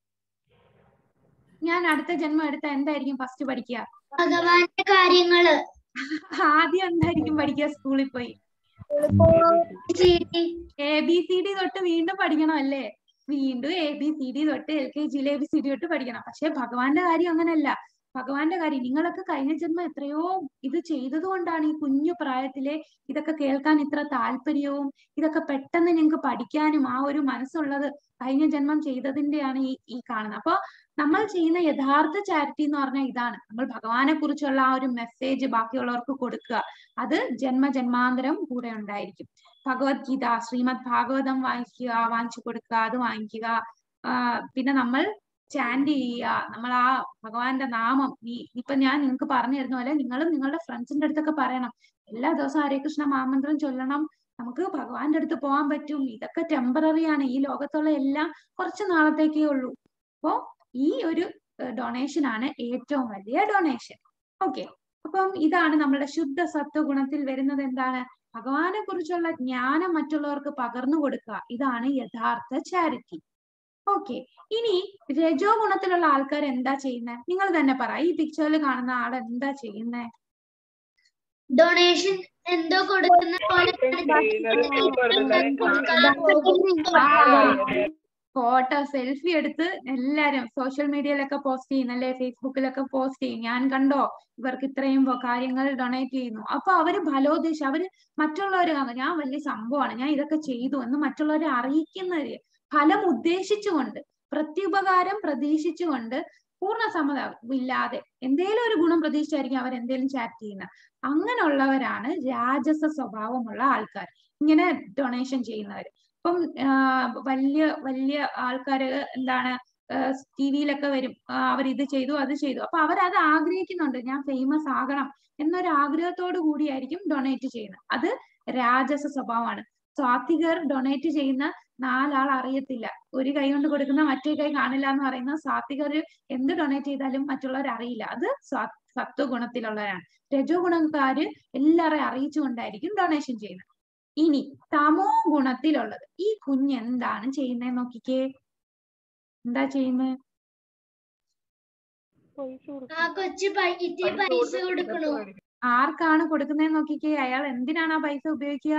Speaker 2: ഞാൻ അടുത്ത ജന്മം എടുത്ത എന്തായിരിക്കും ഫസ്റ്റ് പഠിക്കുക?
Speaker 1: ഭഗവാന്റെ കാര്യങ്ങള്.
Speaker 2: ആദ്യം എന്തായിരിക്കും പഠിക്കുക? സ്കൂളിൽ പോയി ABCD തൊട്ട് വീണ്ടും പഠിക്കണം അല്ലേ? വീണ്ടും ABCD തൊട്ട് LKG ABCD തൊട്ട് പഠിക്കണം. പക്ഷെ ഭഗവാന്റെ കാര്യം അങ്ങനെയല്ല. ഭഗവാന്റെ കാര്യം നിങ്ങളൊക്കെ കഴിഞ്ഞ ജന്മം എത്രയോ ഇത് ചെയ്തത് കൊണ്ടാണ് ഈ കുഞ്ഞു പ്രായത്തിലെ ഇതൊക്കെ കേൾക്കാൻ ഇത്ര താല്പര്യവും ഇതൊക്കെ പെട്ടെന്ന് നിങ്ങൾക്ക് പഠിക്കാനും ആ ഒരു മനസ്സുള്ളത് കഴിഞ്ഞ ജന്മം ചെയ്തതിന്റെയാണ് ഈ കാണുന്നത്. അപ്പൊ നമ്മൾ ചെയ്യുന്ന യഥാർത്ഥ ചാരിറ്റി എന്ന് പറഞ്ഞാൽ ഇതാണ്. നമ്മൾ ഭഗവാനെ കുറിച്ചുള്ള ആ ഒരു മെസ്സേജ് ബാക്കിയുള്ളവർക്ക് കൊടുക്കുക. അത് ജന്മാന്തരം കൂടെ ഉണ്ടായിരിക്കും. ഭഗവത്ഗീത, ശ്രീമദ് ഭാഗവതം വാങ്ങിച്ചു കൊടുക്കുക, അത് വാങ്ങിക്കുക. പിന്നെ നമ്മൾ ചാൻഡ് ചെയ്യുക. നമ്മൾ ആ ഭഗവാന്റെ നാമം ഇപ്പൊ ഞാൻ നിങ്ങൾക്ക് പറഞ്ഞു തരുന്ന പോലെ നിങ്ങളും നിങ്ങളുടെ ഫ്രണ്ട്സിന്റെ അടുത്തൊക്കെ പറയണം, എല്ലാ ദിവസവും ഹരേ കൃഷ്ണ മഹാമന്ത്രം ചൊല്ലണം, നമുക്ക് ഭഗവാന്റെ അടുത്ത് പോകാൻ പറ്റും, ഇതൊക്കെ ടെമ്പററി ആണ്, ഈ ലോകത്തുള്ള എല്ലാം കുറച്ച് നാളത്തേക്കേ ഉള്ളൂ. അപ്പോ ഈ ഒരു ഡൊണേഷൻ ആണ് ഏറ്റവും വലിയ ഡൊണേഷൻ. ഓക്കെ, അപ്പം ഇതാണ് നമ്മുടെ ശുദ്ധ സത്വഗുണത്തിൽ വരുന്നത്. എന്താണ്? ഭഗവാനെ കുറിച്ചുള്ള ജ്ഞാനം മറ്റുള്ളവർക്ക് പകർന്നു കൊടുക്കുക. ഇതാണ് യഥാർത്ഥ ചാരിറ്റി. ഓക്കെ, ഇനി രജോ ഗുണത്തിലുള്ള ആൾക്കാർ എന്താ ചെയ്യുന്നത്? നിങ്ങൾ തന്നെ പറ. ഈ പിക്ചറിൽ കാണുന്ന ആൾ എന്താ ചെയ്യുന്നത്?
Speaker 1: ഡൊണേഷൻ എന്തോ കൊടുക്കുന്ന
Speaker 2: ഫോട്ടോ സെൽഫി എടുത്ത് എല്ലാരും സോഷ്യൽ മീഡിയയിലൊക്കെ പോസ്റ്റ് ചെയ്യുന്നല്ലേ, ഫേസ്ബുക്കിലൊക്കെ പോസ്റ്റ് ചെയ്യും. ഞാൻ കണ്ടോ ഇവർക്ക് ഇത്രയും കാര്യങ്ങൾ ഡൊണേറ്റ് ചെയ്യുന്നു. അപ്പൊ അവര് ഫലോദ്ദേശം അവര് മറ്റുള്ളവര് കാണും, ഞാൻ വലിയ സംഭവമാണ്, ഞാൻ ഇതൊക്കെ ചെയ്തു എന്ന് മറ്റുള്ളവരെ അറിയിക്കുന്നവര് ഫലം ഉദ്ദേശിച്ചുകൊണ്ട്, പ്രത്യുപകാരം പ്രതീക്ഷിച്ചുകൊണ്ട്, പൂർണ്ണ സമ്മതമില്ലാതെ എന്തേലും ഒരു ഗുണം പ്രതീക്ഷിച്ചായിരിക്കും അവർ എന്തേലും ചാറ്റ് ചെയ്യുന്നത്. അങ്ങനെയുള്ളവരാണ് രാജസ സ്വഭാവമുള്ള ആൾക്കാർ, ഇങ്ങനെ ഡൊണേഷൻ ചെയ്യുന്നവർ. ഇപ്പം വലിയ വലിയ ആൾക്കാര് എന്താണ് ടിവിയിലൊക്കെ വരും, അവർ ഇത് ചെയ്തു അത് ചെയ്തു. അപ്പൊ അവരത് ആഗ്രഹിക്കുന്നുണ്ട്, ഞാൻ ഫേമസ് ആകണം എന്നൊരു ആഗ്രഹത്തോടു കൂടിയായിരിക്കും ഡൊണേറ്റ് ചെയ്യുന്നത്. അത് രാജസ സ്വഭാവമാണ്. സാത്വികർ ഡൊണേറ്റ് ചെയ്യുന്ന 4 ആൾ അറിയത്തില്ല, ഒരു കൈ കൊണ്ട് കൊടുക്കുന്ന മറ്റേ കൈ കാണില്ല എന്ന് പറയുന്ന സാത്വികർ എന്ത് ഡൊണേറ്റ് ചെയ്താലും മറ്റുള്ളവർ അറിയില്ല. അത് സത്വഗുണത്തിലുള്ളവരാണ്. രജോ ഗുണക്കാര് എല്ലാവരെയും അറിയിച്ചുകൊണ്ടായിരിക്കും ഡൊണേഷൻ ചെയ്യുന്നത്. ഇനി തമോ ഗുണത്തിലുള്ളത് ഈ കുഞ്ഞ് എന്താണ് ചെയ്യുന്നത് നോക്കിക്കേ. എന്താ ചെയ്യുന്നത്? ആർക്കാണ് കൊടുക്കുന്നതെന്ന് നോക്കിക്കേ. അയാൾ എന്തിനാണ് ആ പൈസ ഉപയോഗിക്കുക?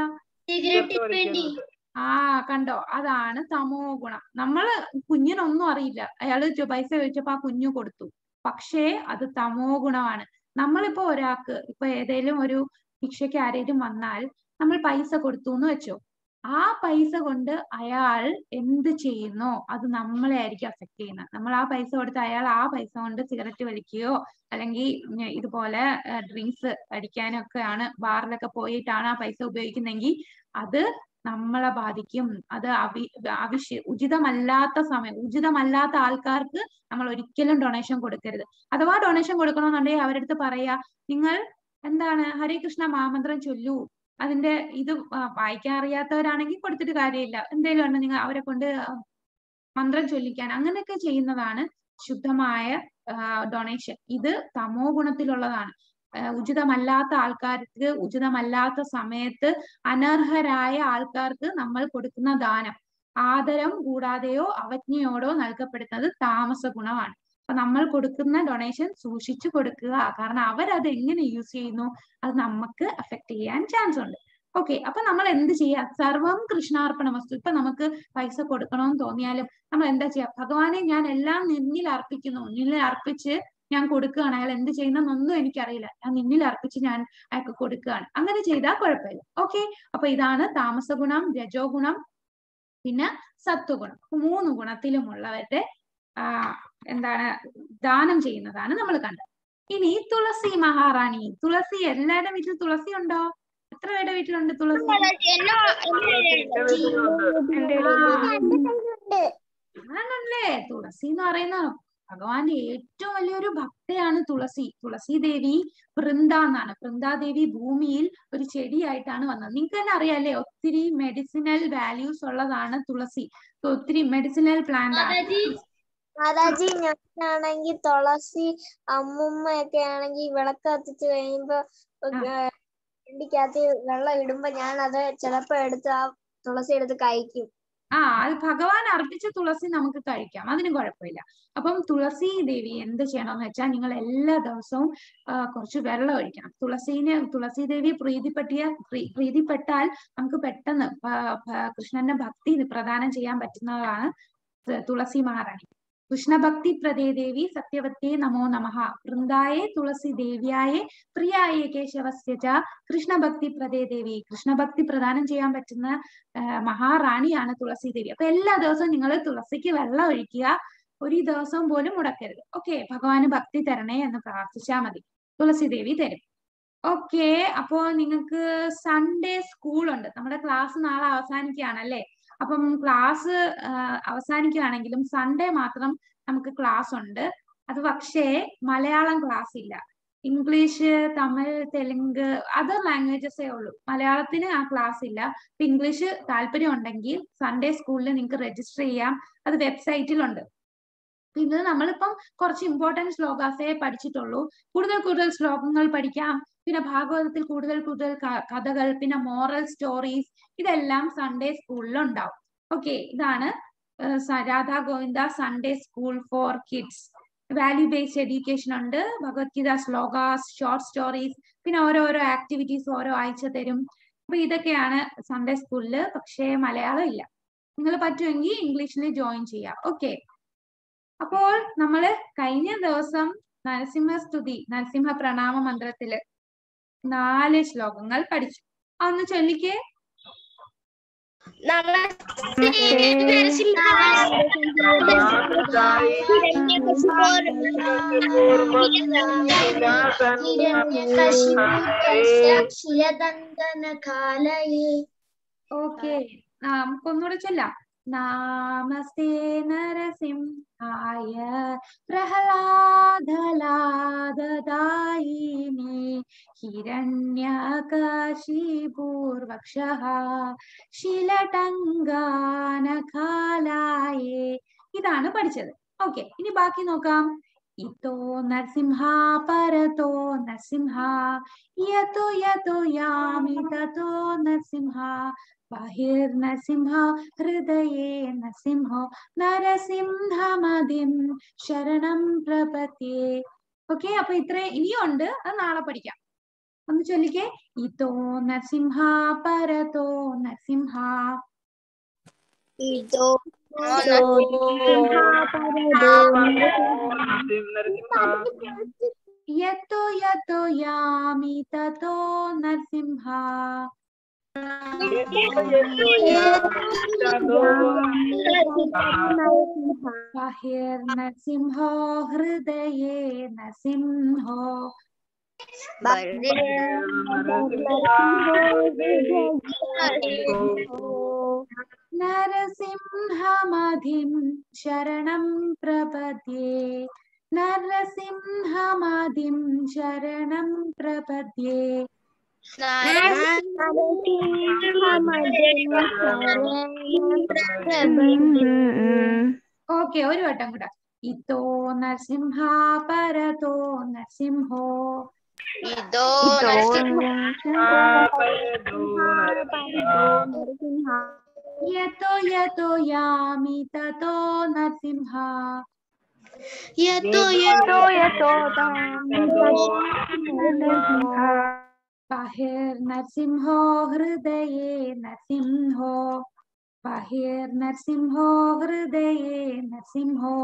Speaker 2: ആ കണ്ടോ, അതാണ് തമോ ഗുണം. നമ്മള് കുഞ്ഞിനൊന്നും അറിയില്ല, അയാള് പൈസ ചോദിച്ചപ്പോ ആ കുഞ്ഞു കൊടുത്തു. പക്ഷേ അത് തമോ ഗുണമാണ്. നമ്മളിപ്പോ ഒരാൾക്ക് ഇപ്പൊ ഏതേലും ഒരു ശിക്ഷയ്ക്ക് ആരേലും വന്നാൽ നമ്മൾ പൈസ കൊടുത്തു എന്ന് വെച്ചോ, ആ പൈസ കൊണ്ട് അയാൾ എന്ത് ചെയ്യുന്നോ അത് നമ്മളെ ആയിരിക്കും അഫക്ട് ചെയ്യുന്നത്. നമ്മൾ ആ പൈസ കൊടുത്ത് അയാൾ ആ പൈസ കൊണ്ട് സിഗരറ്റ് വലിക്കുകയോ അല്ലെങ്കിൽ ഇതുപോലെ ഡ്രിങ്ക്സ് അടിക്കാനോ ഒക്കെയാണ്, ബാറിലൊക്കെ പോയിട്ടാണ് ആ പൈസ ഉപയോഗിക്കുന്നെങ്കിൽ അത് നമ്മളെ ബാധിക്കും. അത് ഉചിതമല്ലാത്ത സമയം, ഉചിതമല്ലാത്ത ആൾക്കാർക്ക് നമ്മൾ ഒരിക്കലും ഡൊണേഷൻ കൊടുക്കരുത്. അഥവാ ഡൊണേഷൻ കൊടുക്കണമെന്നുണ്ടെങ്കിൽ അവരുടെ അടുത്ത് പറയാ, നിങ്ങൾ എന്താണ് ഹരേ കൃഷ്ണ മഹാമന്ത്രം ചൊല്ലൂ. അതിന്റെ ഇത് വായിക്കാൻ അറിയാത്തവരാണെങ്കിൽ കൊടുത്തിട്ട് കാര്യമില്ല, എന്തേലും ഉണ്ട് നിങ്ങൾ അവരെ കൊണ്ട് മന്ത്രം ചൊല്ലിക്കാൻ, അങ്ങനെയൊക്കെ ചെയ്യുന്നതാണ് ശുദ്ധമായ ഡൊണേഷൻ. ഇത് തമോ ഗുണത്തിലുള്ളതാണ്. ഉചിതമല്ലാത്ത ആൾക്കാർക്ക് ഉചിതമല്ലാത്ത സമയത്ത് അനർഹരായ ആൾക്കാർക്ക് നമ്മൾ കൊടുക്കുന്ന ദാനം ആദരം കൂടാതെയോ അവജ്ഞയോടോ നൽകപ്പെടുന്നത് താമസ ഗുണമാണ്. അപ്പൊ നമ്മൾ കൊടുക്കുന്ന ഡൊണേഷൻ സൂക്ഷിച്ചു കൊടുക്കുക, കാരണം അവരത് എങ്ങനെ യൂസ് ചെയ്യുന്നു അത് നമുക്ക് അഫക്ട് ചെയ്യാൻ ചാൻസ് ഉണ്ട്. ഓക്കെ, അപ്പൊ നമ്മൾ എന്ത് ചെയ്യാ? സർവം കൃഷ്ണാർപ്പണ വസ്തു. ഇപ്പൊ നമുക്ക് പൈസ കൊടുക്കണമെന്ന് തോന്നിയാലും നമ്മൾ എന്താ ചെയ്യാ? ഭഗവാനെ ഞാൻ എല്ലാം നിന്നിൽ അർപ്പിക്കുന്നു, നിന്നിൽ അർപ്പിച്ച് ഞാൻ കൊടുക്കുകയാണ്. അയാൾ എന്ത് ചെയ്യുന്നൊന്നും എനിക്കറിയില്ല, ഞാൻ നിന്നിൽ അർപ്പിച്ച് ഞാൻ അയാൾക്ക് കൊടുക്കുകയാണ്. അങ്ങനെ ചെയ്താൽ കുഴപ്പമില്ല. ഓക്കെ, അപ്പൊ ഇതാണ് താമസ ഗുണം, രജോ ഗുണം, പിന്നെ സത്വഗുണം. 3 ഗുണത്തിലുമുള്ളവരുടെ എന്താണ് ദാനം ചെയ്യുന്നതാണ് നമ്മൾ കണ്ടത്. ഇനി തുളസി മഹാറാണി. തുളസി, എല്ലാവരുടെ വീട്ടിൽ തുളസി ഉണ്ടോ? എത്ര പേരുടെ വീട്ടിലുണ്ട് തുളസി? ആണല്ലേ. തുളസി എന്ന് പറയുന്ന ഭഗവാന്റെ ഏറ്റവും വലിയൊരു ഭക്തയാണ് തുളസി. തുളസി ദേവി വൃന്ദ എന്നാണ്. വൃന്ദാദേവി ഭൂമിയിൽ ഒരു ചെടിയായിട്ടാണ് വന്നത്. നിങ്ങൾക്ക് തന്നെ അറിയാല്ലേ, ഒത്തിരി മെഡിസിനൽ വാല്യൂസ് ഉള്ളതാണ് തുളസി. ഒത്തിരി മെഡിസിനൽ പ്ലാന്റ് ആണ്.
Speaker 4: മാതാജി, ഞാനാണെങ്കിൽ തുളസി അമ്മുമ്മയൊക്കെ ആണെങ്കിൽ വിളക്ക് കത്തിച്ച് കഴിയുമ്പോ വണ്ടിക്കകത്ത് വെള്ളം ഇടുമ്പോ ഞാൻ അത് ചിലപ്പോ എടുത്ത് ആ തുളസി എടുത്ത് കഴിക്കും.
Speaker 2: അത് ഭഗവാൻ അർപ്പിച്ച തുളസി നമുക്ക് കഴിക്കാം, അതിന് കുഴപ്പമില്ല. അപ്പം തുളസി ദേവി എന്ത് ചെയ്യണമെന്ന് വെച്ചാൽ നിങ്ങൾ എല്ലാ ദിവസവും കുറച്ച് വെള്ളം ഒഴിക്കണം. തുളസി ദേവി പ്രീതിപ്പെട്ടാൽ നമുക്ക് പെട്ടെന്ന് കൃഷ്ണന്റെ ഭക്തി പ്രദാനം ചെയ്യാൻ പറ്റുന്നതാണ് തുളസി മഹാറാണി. കൃഷ്ണഭക്തി പ്രദേ ദേവി സത്യവത്യേ നമോ നമഃ. വൃന്ദായേ തുളസി ദേവ്യായേ പ്രിയായേ കേശവസ്യ കൃഷ്ണഭക്തി പ്രദേ ദേവി. കൃഷ്ണഭക്തി പ്രദാനം ചെയ്യാൻ പറ്റുന്ന മഹാറാണിയാണ് തുളസി ദേവി. അപ്പൊ എല്ലാ ദിവസവും നിങ്ങൾ തുളസിക്ക് വെള്ളം ഒഴിക്കുക, ഒരു ദിവസം പോലും മുടക്കരുത്. ഓക്കെ, ഭഗവാന് ഭക്തി തരണേ എന്ന് പ്രാർത്ഥിച്ചാൽ മതി, തുളസി ദേവി തരും. ഓക്കെ, അപ്പോ നിങ്ങൾക്ക് സൺഡേ സ്കൂൾ ഉണ്ട്. നമ്മുടെ ക്ലാസ് നാളെ അവസാനിക്കുകയാണല്ലേ. അപ്പം ക്ലാസ് അവസാനിക്കുകയാണെങ്കിലും സൺഡേ മാത്രം നമുക്ക് ക്ലാസ് ഉണ്ട്. അത് പക്ഷേ മലയാളം ക്ലാസ് ഇല്ല. ഇംഗ്ലീഷ്, തമിഴ്, തെലുങ്ക്, അതർ ലാംഗ്വേജസേ ഉള്ളൂ. മലയാളത്തിന് ആ ക്ലാസ് ഇല്ല. ഇപ്പൊ ഇംഗ്ലീഷ് താല്പര്യം ഉണ്ടെങ്കിൽ സൺഡേ സ്കൂളിൽ നിങ്ങൾക്ക് രജിസ്റ്റർ ചെയ്യാം, അത് വെബ്സൈറ്റിലുണ്ട്. ഇത് നമ്മളിപ്പം കുറച്ച് ഇമ്പോർട്ടൻറ്റ് ശ്ലോകാസേ പഠിച്ചിട്ടുള്ളൂ. കൂടുതൽ ശ്ലോകങ്ങൾ പഠിക്കാം. പിന്നെ ഭാഗവതത്തിൽ കൂടുതൽ കഥകൾ, പിന്നെ മോറൽ സ്റ്റോറീസ്, ഇതെല്ലാം സൺഡേ സ്കൂളിൽ ഉണ്ടാവും. ഓക്കെ, ഇതാണ് Radha Govinda Sunday school for kids. Value based education ഉണ്ട്, ഭഗവത്ഗീത ശ്ലോകാസ്, ഷോർട്ട് സ്റ്റോറീസ്, പിന്നെ ഓരോരോ ആക്ടിവിറ്റീസ് ഓരോ ആഴ്ച തരും. അപ്പൊ ഇതൊക്കെയാണ് സൺഡേ സ്കൂളിൽ. പക്ഷേ മലയാളം ഇല്ല. നിങ്ങൾ പറ്റുമെങ്കിൽ ഇംഗ്ലീഷിൽ ജോയിൻ ചെയ്യാം. ഓക്കെ, അപ്പോൾ നമ്മള് കഴിഞ്ഞ ദിവസം നരസിംഹ പ്രണാമ മന്ത്രത്തില് 4 ശ്ലോകങ്ങൾ പഠിച്ചു. അതൊന്ന് ചൊല്ലിക്കേ. ഓക്കെ, നമുക്കൊന്നുകൂടെ ചൊല്ലാം. നമസ്തേ നരസിംഹായ പ്രഹ്ലാദലാദദായിനി ഹിരണ്യകശിപൂർവക്ഷഃ ശിലടങ്കാനഖാലായേ. ഇതാണ് പഠിച്ചത്. ഓക്കെ, ഇനി ബാക്കി നോക്കാം. इतो नरसिंहा परतो नरसिंहा यतो यतो यामि ततो नरसिंहा बाहिर्नरसिंहा हृदये नरसिंहो നരസിംഹമതിം ശരണം പ്രപദ്യേ. ഓക്കെ, അപ്പൊ ഇത്രയും ഇനിയുണ്ട്, അത് നാളെ പഠിക്കാം. ഒന്ന് ചൊല്ലിക്കേ. ഇതോ നരസിംഹ പരതോ നരസിംഹ.
Speaker 4: ഇതോ
Speaker 2: യത്തോ യത്തോ യാമി തതോ നരസിംഹ ബാഹിർനരസിംഹോ ഹൃദയേ നരസിംഹോ നരസിംഹമതിം ശരണം പ്രപദ്യേ നരസിംഹമതിം ശരണം പ്രപദ്യേ. ഓക്കെ, ഒരു വട്ടം കൂടെ. ഇതോ നരസിംഹ പരതോ നരസിംഹോ
Speaker 4: ഇതോ
Speaker 2: യതോ യതോ യാമി തതോ നരസിംഹ ബാഹിർനരസിംഹോ ഹൃദയേ നരസിംഹോ ബാഹിർനരസിംഹോ ഹൃദയേ നരസിംഹോ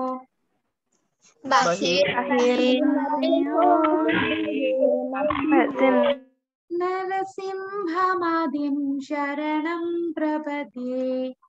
Speaker 2: നരസിംഹമതിം ശരണം പ്രപദ്യേ.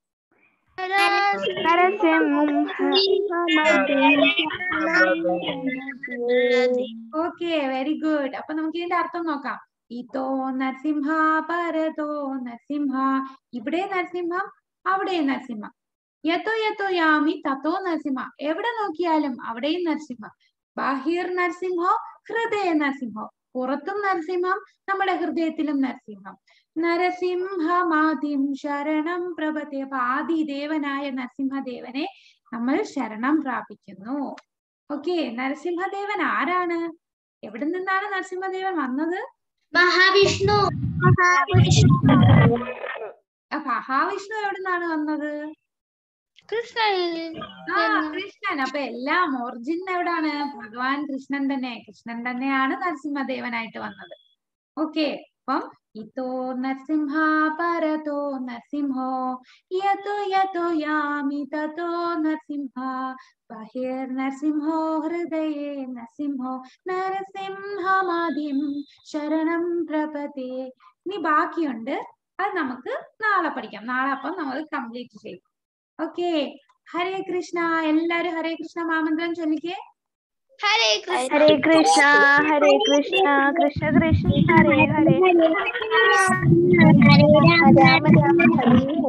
Speaker 2: Okay, very good. അപ്പൊ നമുക്ക് ഇതിന്റെ അർത്ഥം നോക്കാം. ഇതോ നരസിംഹ പരതോ നരസിംഹ. ഇവിടെ നരസിംഹം, അവിടെ നരസിംഹം. യത്തോ യത്തോ യാമി തത്തോ നരസിംഹ. എവിടെ നോക്കിയാലും അവിടെയും നരസിംഹം. ബാഹിർ നരസിംഹോ ഹൃദയ നരസിംഹോ. പുറത്തും നരസിംഹം, നമ്മുടെ ഹൃദയത്തിലും നരസിംഹം. നരസിംഹമാദിം ശരണം പ്രപദ്യേ. അപ്പൊ ആദിദേവനായ നരസിംഹദേവനെ നമ്മൾ ശരണം പ്രാപിക്കുന്നു. ഓക്കെ, നരസിംഹദേവൻ ആരാണ്? എവിടെ നിന്നാണ് നരസിംഹദേവൻ വന്നത്?
Speaker 1: മഹാവിഷ്ണു.
Speaker 2: മഹാവിഷ്ണു എവിടെ നിന്നാണ് വന്നത്? കൃഷ്ണൻ. അപ്പൊ എല്ലാം ഒറിജിൻ എവിടാണ്? ഭഗവാൻ കൃഷ്ണൻ തന്നെ. കൃഷ്ണൻ തന്നെയാണ് നരസിംഹദേവനായിട്ട് വന്നത്. ഓക്കെ, അപ്പം ഇതോ നരസിംഹ പരതോ നരസിംഹോ യതോ യതോ യാമി തതോ നരസിംഹ ബാഹിർനരസിംഹോ ഹൃദയേ നരസിംഹോ നരസിംഹമതിം ശരണം പ്രപദ്യേ. ഇനി ബാക്കിയുണ്ട്, അത് നമുക്ക് നാളെ പഠിക്കാം. നാളെ അപ്പം നമ്മൾ കംപ്ലീറ്റ് ചെയ്യും. ഓക്കെ, ഹരേ കൃഷ്ണ. എല്ലാരും ഹരേ കൃഷ്ണ മാമന്ത്രം ചൊല്ലിക്കേ.
Speaker 4: ഹരേ കൃഷ്ണ
Speaker 5: ഹരേ കൃഷ്ണ ഹരേ കൃഷ്ണ കൃഷ്ണ കൃഷ്ണ ഹരേ ഹരേ
Speaker 1: ഹരേ രാമ രാമ രാമ ഹരേ